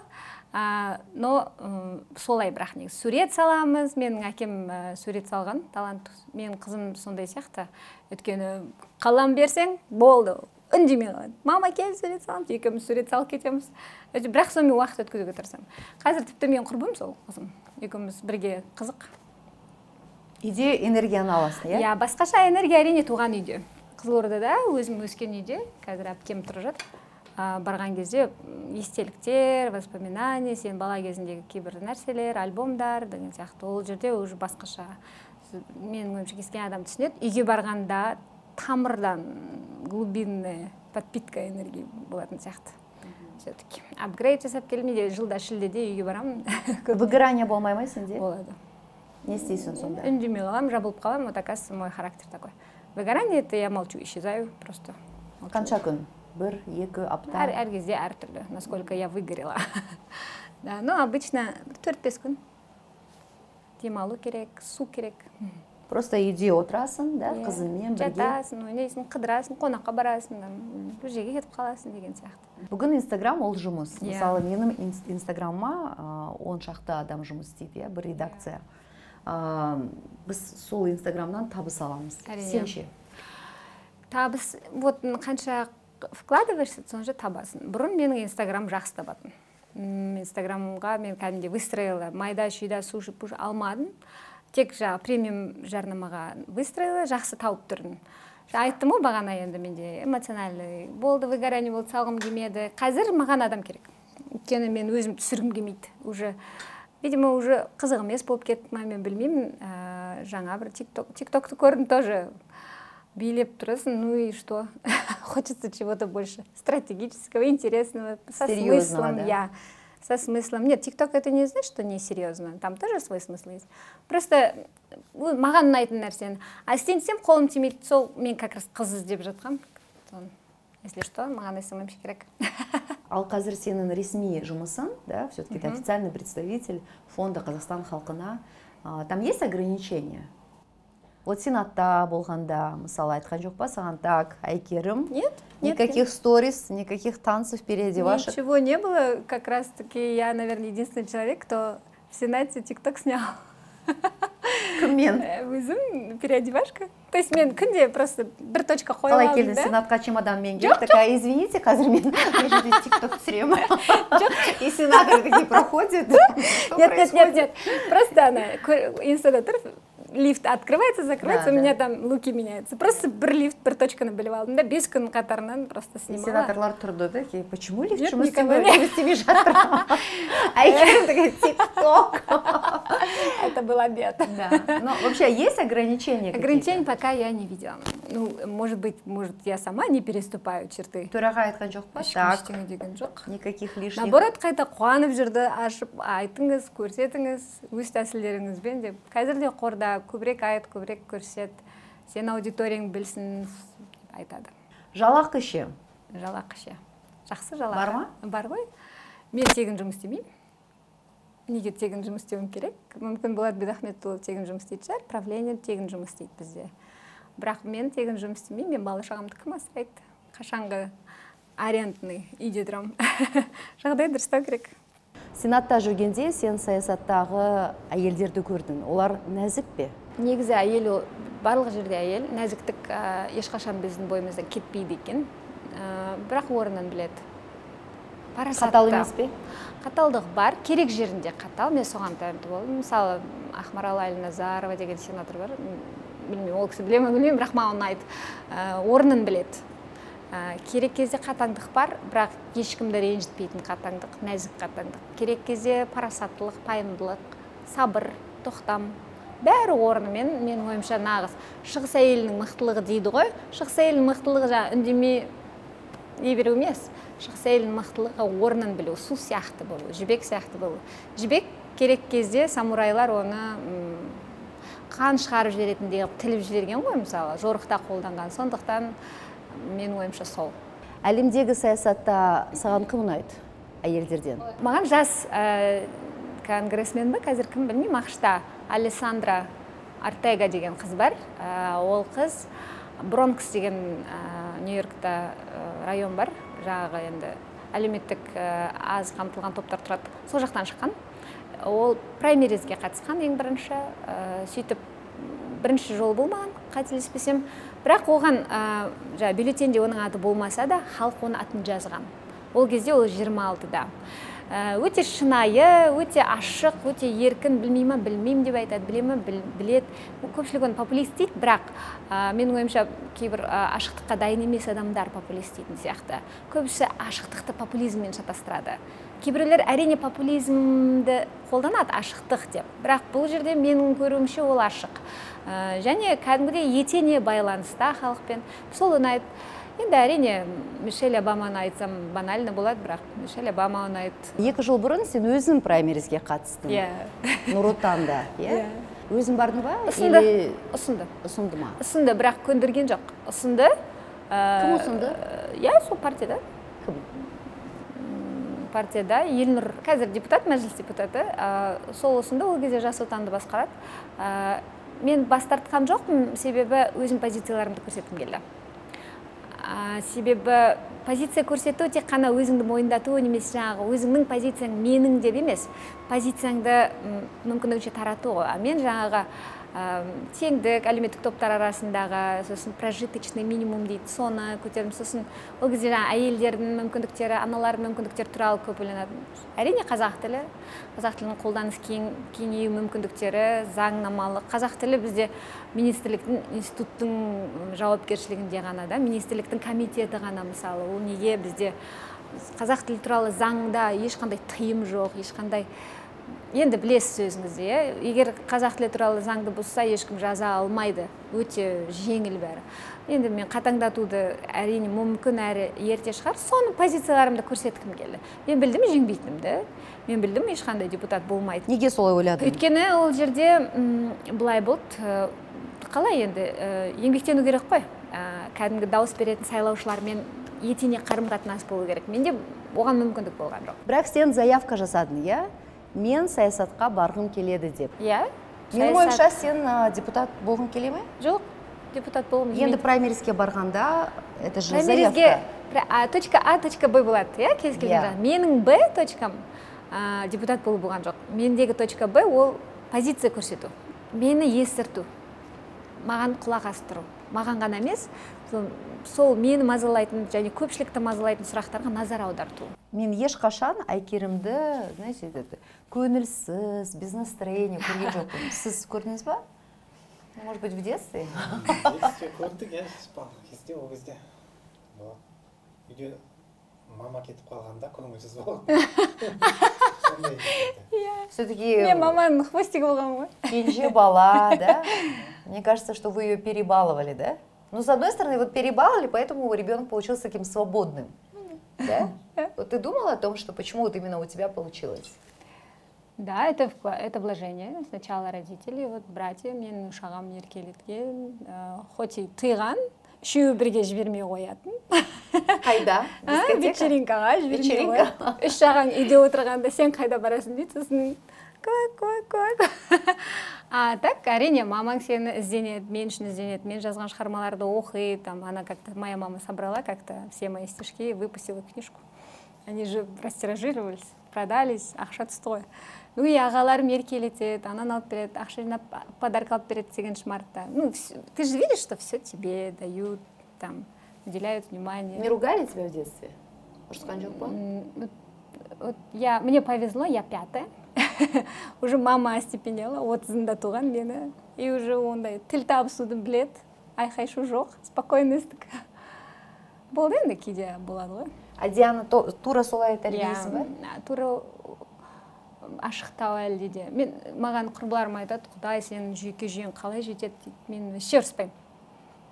Но солай бірақ негізі сурет саламыз. Менің әкем сурет салған, талант. Менің қызым сондай сияқты. Өйткені қалам берсең, болды. Үндемей қалады. Мама кел сурет саламыз, екеуміз сурет салып кетеміз. Бірақ сонымен уақыт өткізуге тырысамын. Қазір тіпті мен құрбым сол қызым. Екеуміз бірге қызық. Үйде энергияны аласың, иә? Иә, басқаша энергия әрине туған үйде. Қызылордада өзім өскен үйде, қазір әпкем тұрып жатыр. Барған кезде естеліктер, воспоминания, сен бала кезіндегі кейбір нәрселер, альбомдар деген сияқты. Ол жерде уже басқаша. Менің ойымша кескен адам түсінеді. Үйге барғанда тамырдан глубинная подпитка энергии болатын сияқты. Все-таки апгрейд жасап келмейді. Жылда шілдеде үйге барамын. Выгорание болмай ма сенде? Болады. Не істейсің сонда? Үндемей қаламын, жабылып қаламын. Вот оказывается, мой характер такой. Выгорание — это я молчу, исчезаю просто. Қанша күн? 1-2 апта? Әр кезде әртүрлі, насколько я выгорела. Да, но обычно 4-5 күн. Демалу керек, су керек. Просто үйде отырасың, да, қызыңмен бірге? Жатасың, ойнайсың, қыдырасың, қонаққа барасың, бір жерге кетіп қаласың деген сияқты. Бүгін Инстаграм ол жұмыс. Мысалы, менің Инстаграмма 10 шақты адам жұмыс істейді, бір редакция. Біз сол Инстаграмнан табыс аламыз. Сен ше? Табыс, вот қанша вкладываешься, сонша табасың. Бұрын менің Инстаграм жақсы табатын. Инстаграмға мен кәдімде выстроила, майда шүйда суши пуш алмадым. Тек премиум жарнамаға выстроила, жақсы тауып тұрдым. Айттым ғой бағана, енді менде эмоциональный болды, выгорание болды, салғым келмеді. Қазір маған адам керек. Өйткені мен өзім түсіргім келмейді. Уже, видимо, уже қызық емес болып кетті ма, мен білмеймін. Жаңа бір тиктокты көрдім тоже. Билеп тұрасың, ну и что? Хочется чего-то больше стратегического, интересного, со смыслом. Да? Со смыслом. Нет, тикток это не значит, что не серьезно. Там тоже свой смысл есть. Просто маған ұнайтын нәрсені. А істенсем, қолым тимейді, сол мен как раз қыз іздеп жатқам. Если что, маған смм керек. Ал қазір сенің ресми жұмысың, да, все-таки ты официальный представитель фонда Қазақстан халқына. Там есть ограничения? Вот Сенатта болғанда, мысалы, айтқан жоқ па саған, так, Айкерім? Нет. Никаких сторис, никаких танцев, переодевашек? Ничего не было. Как раз таки я, наверное, единственный человек, кто в Сенате тикток снял. Кіммен? Өзім переодевашка. То есть мен күнде просто бір точка қойып алдым, да? Қалай келдің Сенатқа чемоданмен келіп, такая, извините, қазір мен тикток түсіремін. И сенаторы такие проходят. Нет. Просто она инстада тұрып, лифт открывается, закрывается, у меня там луки меняются. Просто бір лифт, бір точканы біліп алдым, да, 5 күн қатарынан просто снимала. Сенаторлар тұрды, да, почему лифт жұмыс істемей жатыр? Айкерім такая, тикток. Это был обед. Но вообще есть ограничения? Ограничений пока я не видела. Ну, может быть, я сама не переступаю черты. Төраға айтқан жоқ па? Так. Деген жоқ. Никаких лишних. Наоборот, қайта қуанып жүрді, ашып, айтыңыз, көрсетіңіз, өз тәсілдеріңізбен деп. Қазір де қорда көбірек айт, көбірек көрсет, сен аудиторияң білсін, айтады. Жалақы ше? Жалақы ше. Жақсы жалақы. Бар ма? Бар ғой. Мен тегін жұмыс істемеймін. Неге тегін жұмыс істеуім керек? Мүмкін Болат Бекахметұлы тегін жұмыс істейді шығар, правление тегін жұмыс істейді бізде. Бірақ мен тегін жұмыс істемеймін, мен бала шағамды кім асырайды? Қашанғы арендный үйде тұрамын. Жағдай дұрыстау керек. Сенатта жүргенде сен саясаттағы әйелдерді көрдің. Олар нәзік пе? Негізі әйел, барлық жерде әйел, нәзіктік ешқашан біздің бойымыздан кетпейді екен. Бірақ орнын біледі. Қатал емес пе? Қаталдық бар, керек жерінде қатал. Мен соған тәуелді болдым. Мысалы, Ақмарал Әлназарова деген сенатор бар. Білмеймін, ол кісі білемін, бірақ маған ұнайды. Орнын біледі. Керек кезде қатаңдық бар, бірақ ешкімді ренжітпейтін қатаңдық, нәзік қатаңдық. Керек кезде парасаттылық, пайымдылық, сабыр, тоқтам. Бәрі орнымен, мен ойымша нағыз. Шығыс әйелінің мықтылығы дейді ғой. Шығыс әйелінің мықтылығы жаңа үндемей не беру емес. Шығыс әйелінің мықтылығы орнын білу, су сияқты болу, жібек сияқты болу. Жібек керек кезде самурайлар оны қан шығарып жіберетіндей қылып тіліп жіберген ғой, мысалы жорықта қолданған. Сондықтан менің ойымша сол. Әлемдегі саясатта саған кім ұнайды әйелдерден? Маған жас конгрессмен бе, қазір кім білмеймін, ақшта Алессандра Ортега деген қыз бар. Ол қыз Бронкс деген Нью-Йоркта район бар, жаңағы енді әлеуметтік аз қамтылған топтар тұрады. Сол жақтан шыққан. Ол праймеризге қатысқан ең бірінші, сөйтіп бірінші жол болмаған, қателеспесем. Бірақ оған бюллетенде оның аты болмаса да, халық оның атын жазған. Ол кезде ол 26-да. Өте шынайы, өте ашық, өте еркін, білмеймін деп айтады, білемін, білет. Көпшілік оны популист дейді, бірақ менің ойымша кейбір ашықтыққа дайын емес адамдар популист дейтін сияқты. Көбісі ашықтықты популизммен шатастырады. Кейбіреулер әрине популизмді қолданады, ашықтық деп. Бірақ бұл жерде менің көруімше ол ашық. Және кәдімгідей етене байланыста халықпен. Сол ұнайды. Енді әрине Мишель Обаманы айтсам банально болады, бірақ Мишель Обама ұнайды. 2 жыл бұрын сен өзің праймеризге қатыстың. Нұр Отанда. Өзің бардың ба? Ұсынды ма? Ұсынды, бірақ көндірген жоқ. Ұсынды. Кім ұсынды? Сол партияда. Кім? Партияда Елнұр, қазір депутат, мәжіліс депутаты. Сол ұсынды, ол кезде Жас Отанды басқарады. Мен бас тартқан жоқпын, себебі өзім позицияларымды көрсеткім келді. Себебі позиция көрсету тек қана өзіңді мойындату, немесе жаңағы өзіңнің позицияң менің деп емес, позицияңды мүмкіндігінше тарату ғой. Мен жаңағы теңдік, әлеуметтік топтар арасындағы, сосын прожиточный минимум дейді, соны көтердім. Сосын ол кезде әйелдердің мүмкіндіктері, аналардың мүмкіндіктері туралы көп ойланады. Әрине қазақ тілінің қолданыс кеңею мүмкіндіктері, заңнамалық. Қазақ тілі бізде министрліктің, институттың жауапкершілігінде ғана да, министрліктің комитеті ғана, мысалы. Ол неге бізде қазақ тілі туралы заңда ешқандай тыйым жоқ, ешқандай. Енді білесіз өзіңізде, егер қазақ тілі туралы заңды бұзса, ешкім жаза алмайды, өте жеңіл бәрі. Енді мен қатаңдатуды әрине мүмкін әрі ерте шығар, соны позицияларымды көрсеткім келді. Мен білдім жеңбейтінімді, мен білдім ешқандай депутат болмайды. Неге солай ойладың? Өйткені ол жерде былай болды, қалай енді еңбектену керек қой, кәдімгі дауыс беретін сайлаушылармен етене қарым-қатынас болу керек. Менде оған мүмкіндік болған жоқ. Бірақ сен заявка жасадың, мен саясатқа барғым келеді деп. Менің ойымша сен депутат болғың келе ме? Жоқ, депутат болғым келмейді. Енді праймеризге барғанда, это же заявка. Точка А, точка Б болады, кез келген жағы. Менің Б точкам депутат болу болған жоқ. Мендегі точка Б ол позиция көрсету. Мені естірту, маған құлақ астыру. Маған ғана емес, сол мені мазалайтын және көпшілікті мазалайтын сұрақтарға назар аударту. Мен ешқашан Айкерімді, көңілсіз, без настроения көрген жоқпын. Сіз көрдіңіз ба? Может быть, в детстве? Детстве көрдік, кезде ол кезде. Үйде мама кетіп қалғанда көңілсіз болған. Все-таки... Мен маманың хвостигі болған ғой. Кенже бала, да? Мне кажется, что вы ее перебаловали, да? Ну, с одной стороны, вот перебаловали, поэтому ребенок получился таким свободным. Да? Вот ты думала о том, что почему вот именно у тебя получилось? Да, это вложение. Сначала родители, вот братья, мен ушағам еркелеткен, хоть и тыйған, үшеуі бірге жібермей қоятын. Қайда? Вечеринкаға жібермей қоятын. Үш жағаң үйде отырғанда сен қайда барасың дейді, сосын так, әрине, мамаң сені ізденеді, мен үшін ізденеді, мен жазған шығармаларды оқиды, она как-то, моя мама собрала как-то все мои стишки и выпустила книжку. Они же растиражировались, продались, ақша түсті ғой. Ну и ағаларым еркелетеді, ананы алып береді, ақша жинап подарка алып береді деген мартта. Ну, ты же видишь, что все тебе дают, там, уделяют внимание. Не ругали тебя в детстве? Ұрысқан жоқ па? Мне повезло, я 5-я. Уже мама остепенела, 30-да туған мені. И уже ондай тіл табысуды біледі, айқай-шу жоқ, спокойностік. Болды енді кейде болады ғой. А Диана тура солай тәрбиесің ба? Тура ашықтау әлде де. Маған құрбыларым айтады, Құдай сенің жүйке жүйең қалай жетеді дейді. Мен вообще ұрыспаймын.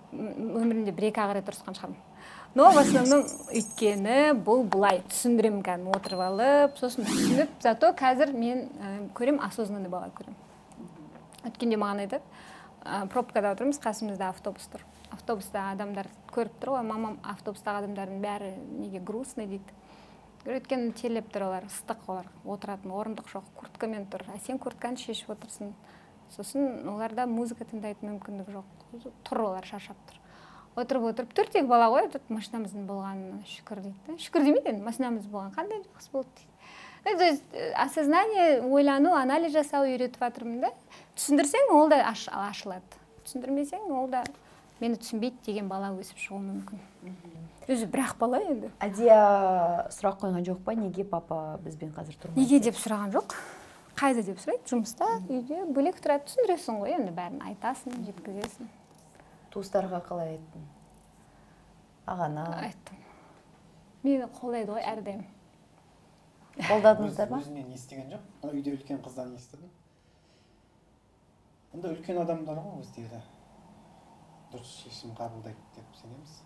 өмірімде бір-екі ақ рет ұрысқан шығармын. Но в основном өйткені бұл былай түсіндіремін кәдімгі отырып алып, сосын түсініп, зато қазір мен көрем, осознанный бала көрем. Өткенде маған айтады, пробкада отырмыз, қасымызда автобус тұр. Автобуста адамдар көріп тұр ғой, мамам автобустағы адамдардың бәрі неге грустный дейді. Өйткені телеп тұр олар, ыстық олар, отыратын орындық жоқ, курткамен тұр. Сен куртканы шешіп отырсың. Сосын оларда музыка тыңдайтын мүмкіндік жоқ. Тұр олар, шаршап тұр. Отырып, төртегі бала ғой, машинамыздың болғанына шүкір дейді. Шүкір демейді, машинамыз болған қандай жақсы болды дейді. Осознание, ойлану, анализ жасау үйретіп жатырмын да. Түсіндірсең, ол да ашылады. Түсіндірмесең, ол да мені түсінбейді деген бала өсіп шығуы мүмкін. Өзі бірақ бала енді. Адия сұрақ қойған жоқ па, неге папа бізбен қазір тұрмайды? Неге деп сұраған жоқ. Қайда деп сұрайды, жұмыста, үйде, бөлек тұрады, түсіндіресің ғой, енді бәрін айтасың, жеткізесің. Туыстарға қалай айттың? Ағана? Айттым. Мені қолдайды ғой әрдайым. Қолдадыңыздар ма? Өзінен естіген жоқ. Үйде үлкен қыздан естідім. Онда үлкен адамдар ғой өздері дұрыс шешім қабылдайды деп сенеміз.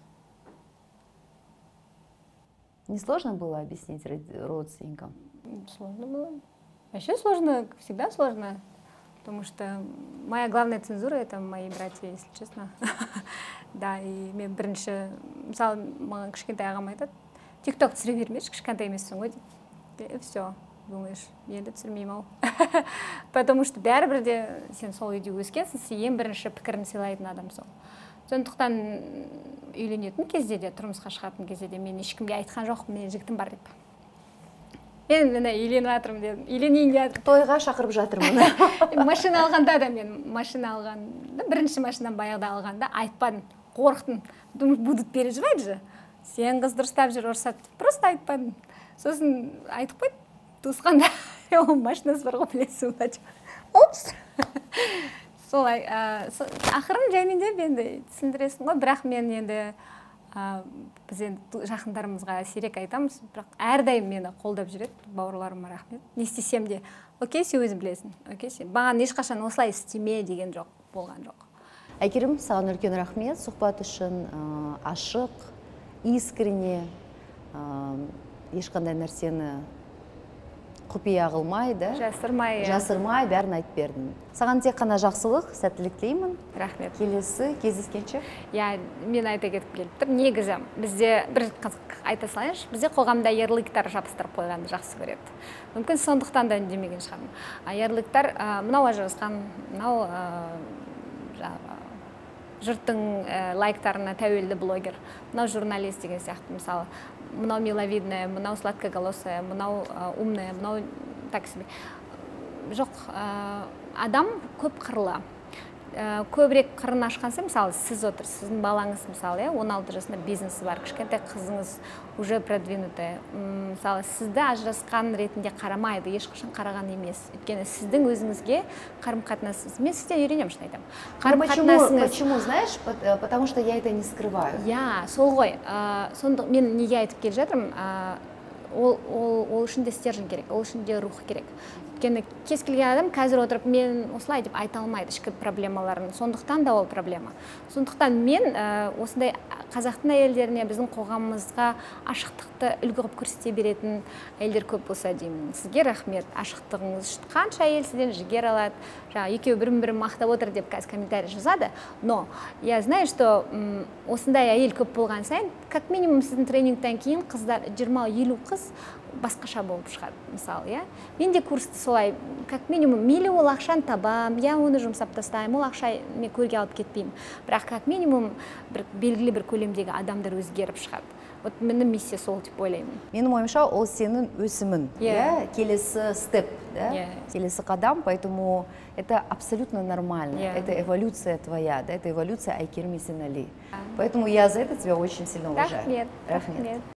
Не сложно было объяснить родственникам? Сложно было. Вообще сложно, всегда сложно. Потому что моя главная цензура — это мои братья, если честно. Да, и мен бірінші, мысалы, маған кішкентай ағам айтады, тик-ток түсіре бермеші, кішкентай емессің ғой дейді. И все, думаешь, енді түсірмеймін ау. Потому что бәрібір де сен сол үйде өскенсің, сен ең бірінші пікірін сыйлайтын адам сол. Сондықтан үйленетін кезде де, тұрмысқа шығатын кезде де мен ешкімге айтқан жоқ, мен жігітім бар деп. Мен міне үйленіп жатырмын дедім, үйленейін деп. Тойға шақырып жатырмын. Машина алғанда да мен машина алғанда, бірінші машинам баяғыда алғанда айтпадым, қорықтым. Думаю, будут переживать же. Сен қыз дұрыстап жүр, ұрсады. Просто айтпадым. Сосын айтып қойды, туысқанда машинасы бар ғой, білесің ба? Опс. Солай, ақырын жаймен енді түсіндіресің ғой, бірақ мен енді біз енді жақындарымызға сирек айтамыз, бірақ әрдайым мені қолдап жүреді, бауырларыма рахмет. Не істесем де, окей, сен өзің білесің, окей, сен. Маған ешқашан осылай істеме деген жоқ, болған жоқ. Әйгерім, саған үлкен рахмет, сұхбат үшін ашық, искренне, ешқандай нәрсені құпия қылмай, да? Жасырмай, бәрін айтып бердің. Саған тек қана жақсылық, сәттілік тілеймін. Рахмет. Келесі кездескенше. Я, мен айта кетіп келіп тұр. Негізі, бізде бір қызық айта салайыншы, бізде қоғамда ярлыктар жабыстырып қойғанды жақсы көреді. Мүмкін сондықтан да үндемеген шығармын. Ярлыктар, мынау ажырасқан, мынау жұрттың лайктарына тәуелді блогер, мынау журналист деген сияқты, мысалы, мынау миловидная, мынау сладкоголосая, мынау умная, мынау так себе. Жоқ, адам көп қырлы. Көбірек қырын ашқансы, мысалы, сіз отырсыз, сіздің балаңыз, мысалы, 16 жасында бизнесі бар, кішкентай қызыңыз уже продвинутый. Мысалы, сізді ажырасқан ретінде қарамайды, ешқашан қараған емес. Өйткені сіздің өзіңізге қарым-қатынасыңыз. Мен сізден үйренемін, шын айтамын. Қарым-қатынасыңыз. Почему, знаешь? Потому что я это не скрываю. Я, сол ғой. Мен неге айтып келе жатырмын? Ол үшін де стержень керек, ол үшін де рух керек. Өйткені кез келген адам қазір отырып мен осылай деп айта алмайды ішкі проблемаларын. Сондықтан да ол проблема. Сондықтан мен осындай қазақтың әйелдеріне, біздің қоғамымызға ашықтықты үлгі қылып көрсете беретін әйелдер көп болса деймін. Сізге рахмет. Ашықтығыңыз үшін қанша әйел сізден жігер алады. Екеуі бірін-бірін мақтап отыр деп қазір комментарий жазады. Но я знаю, что осындай әйел көп болған сайын, как минимум сіздің тренингтен кейін қыздар 20-50 қыз басқаша болып шығады, мысалы, я. Мен де курсты солай, как минимум, мейлі ол ақшаны табам, я оны жұмсап тастаймын, ол ақша мен көрге алып кетпеймін. Бірақ как минимум белгілі бір көлемдегі адамдар өзгеріп шығады. Вот менің миссия сол деп ойлаймын. Менің ойымша, ол сенің өсімін, келесі степ, келесі қадам, поэтому это абсолютно нормально. Это эволюция твоя, это эволюция Айгерім Есенәли. Поэтому я за это тебя очень сильно уважаю. Рахмет.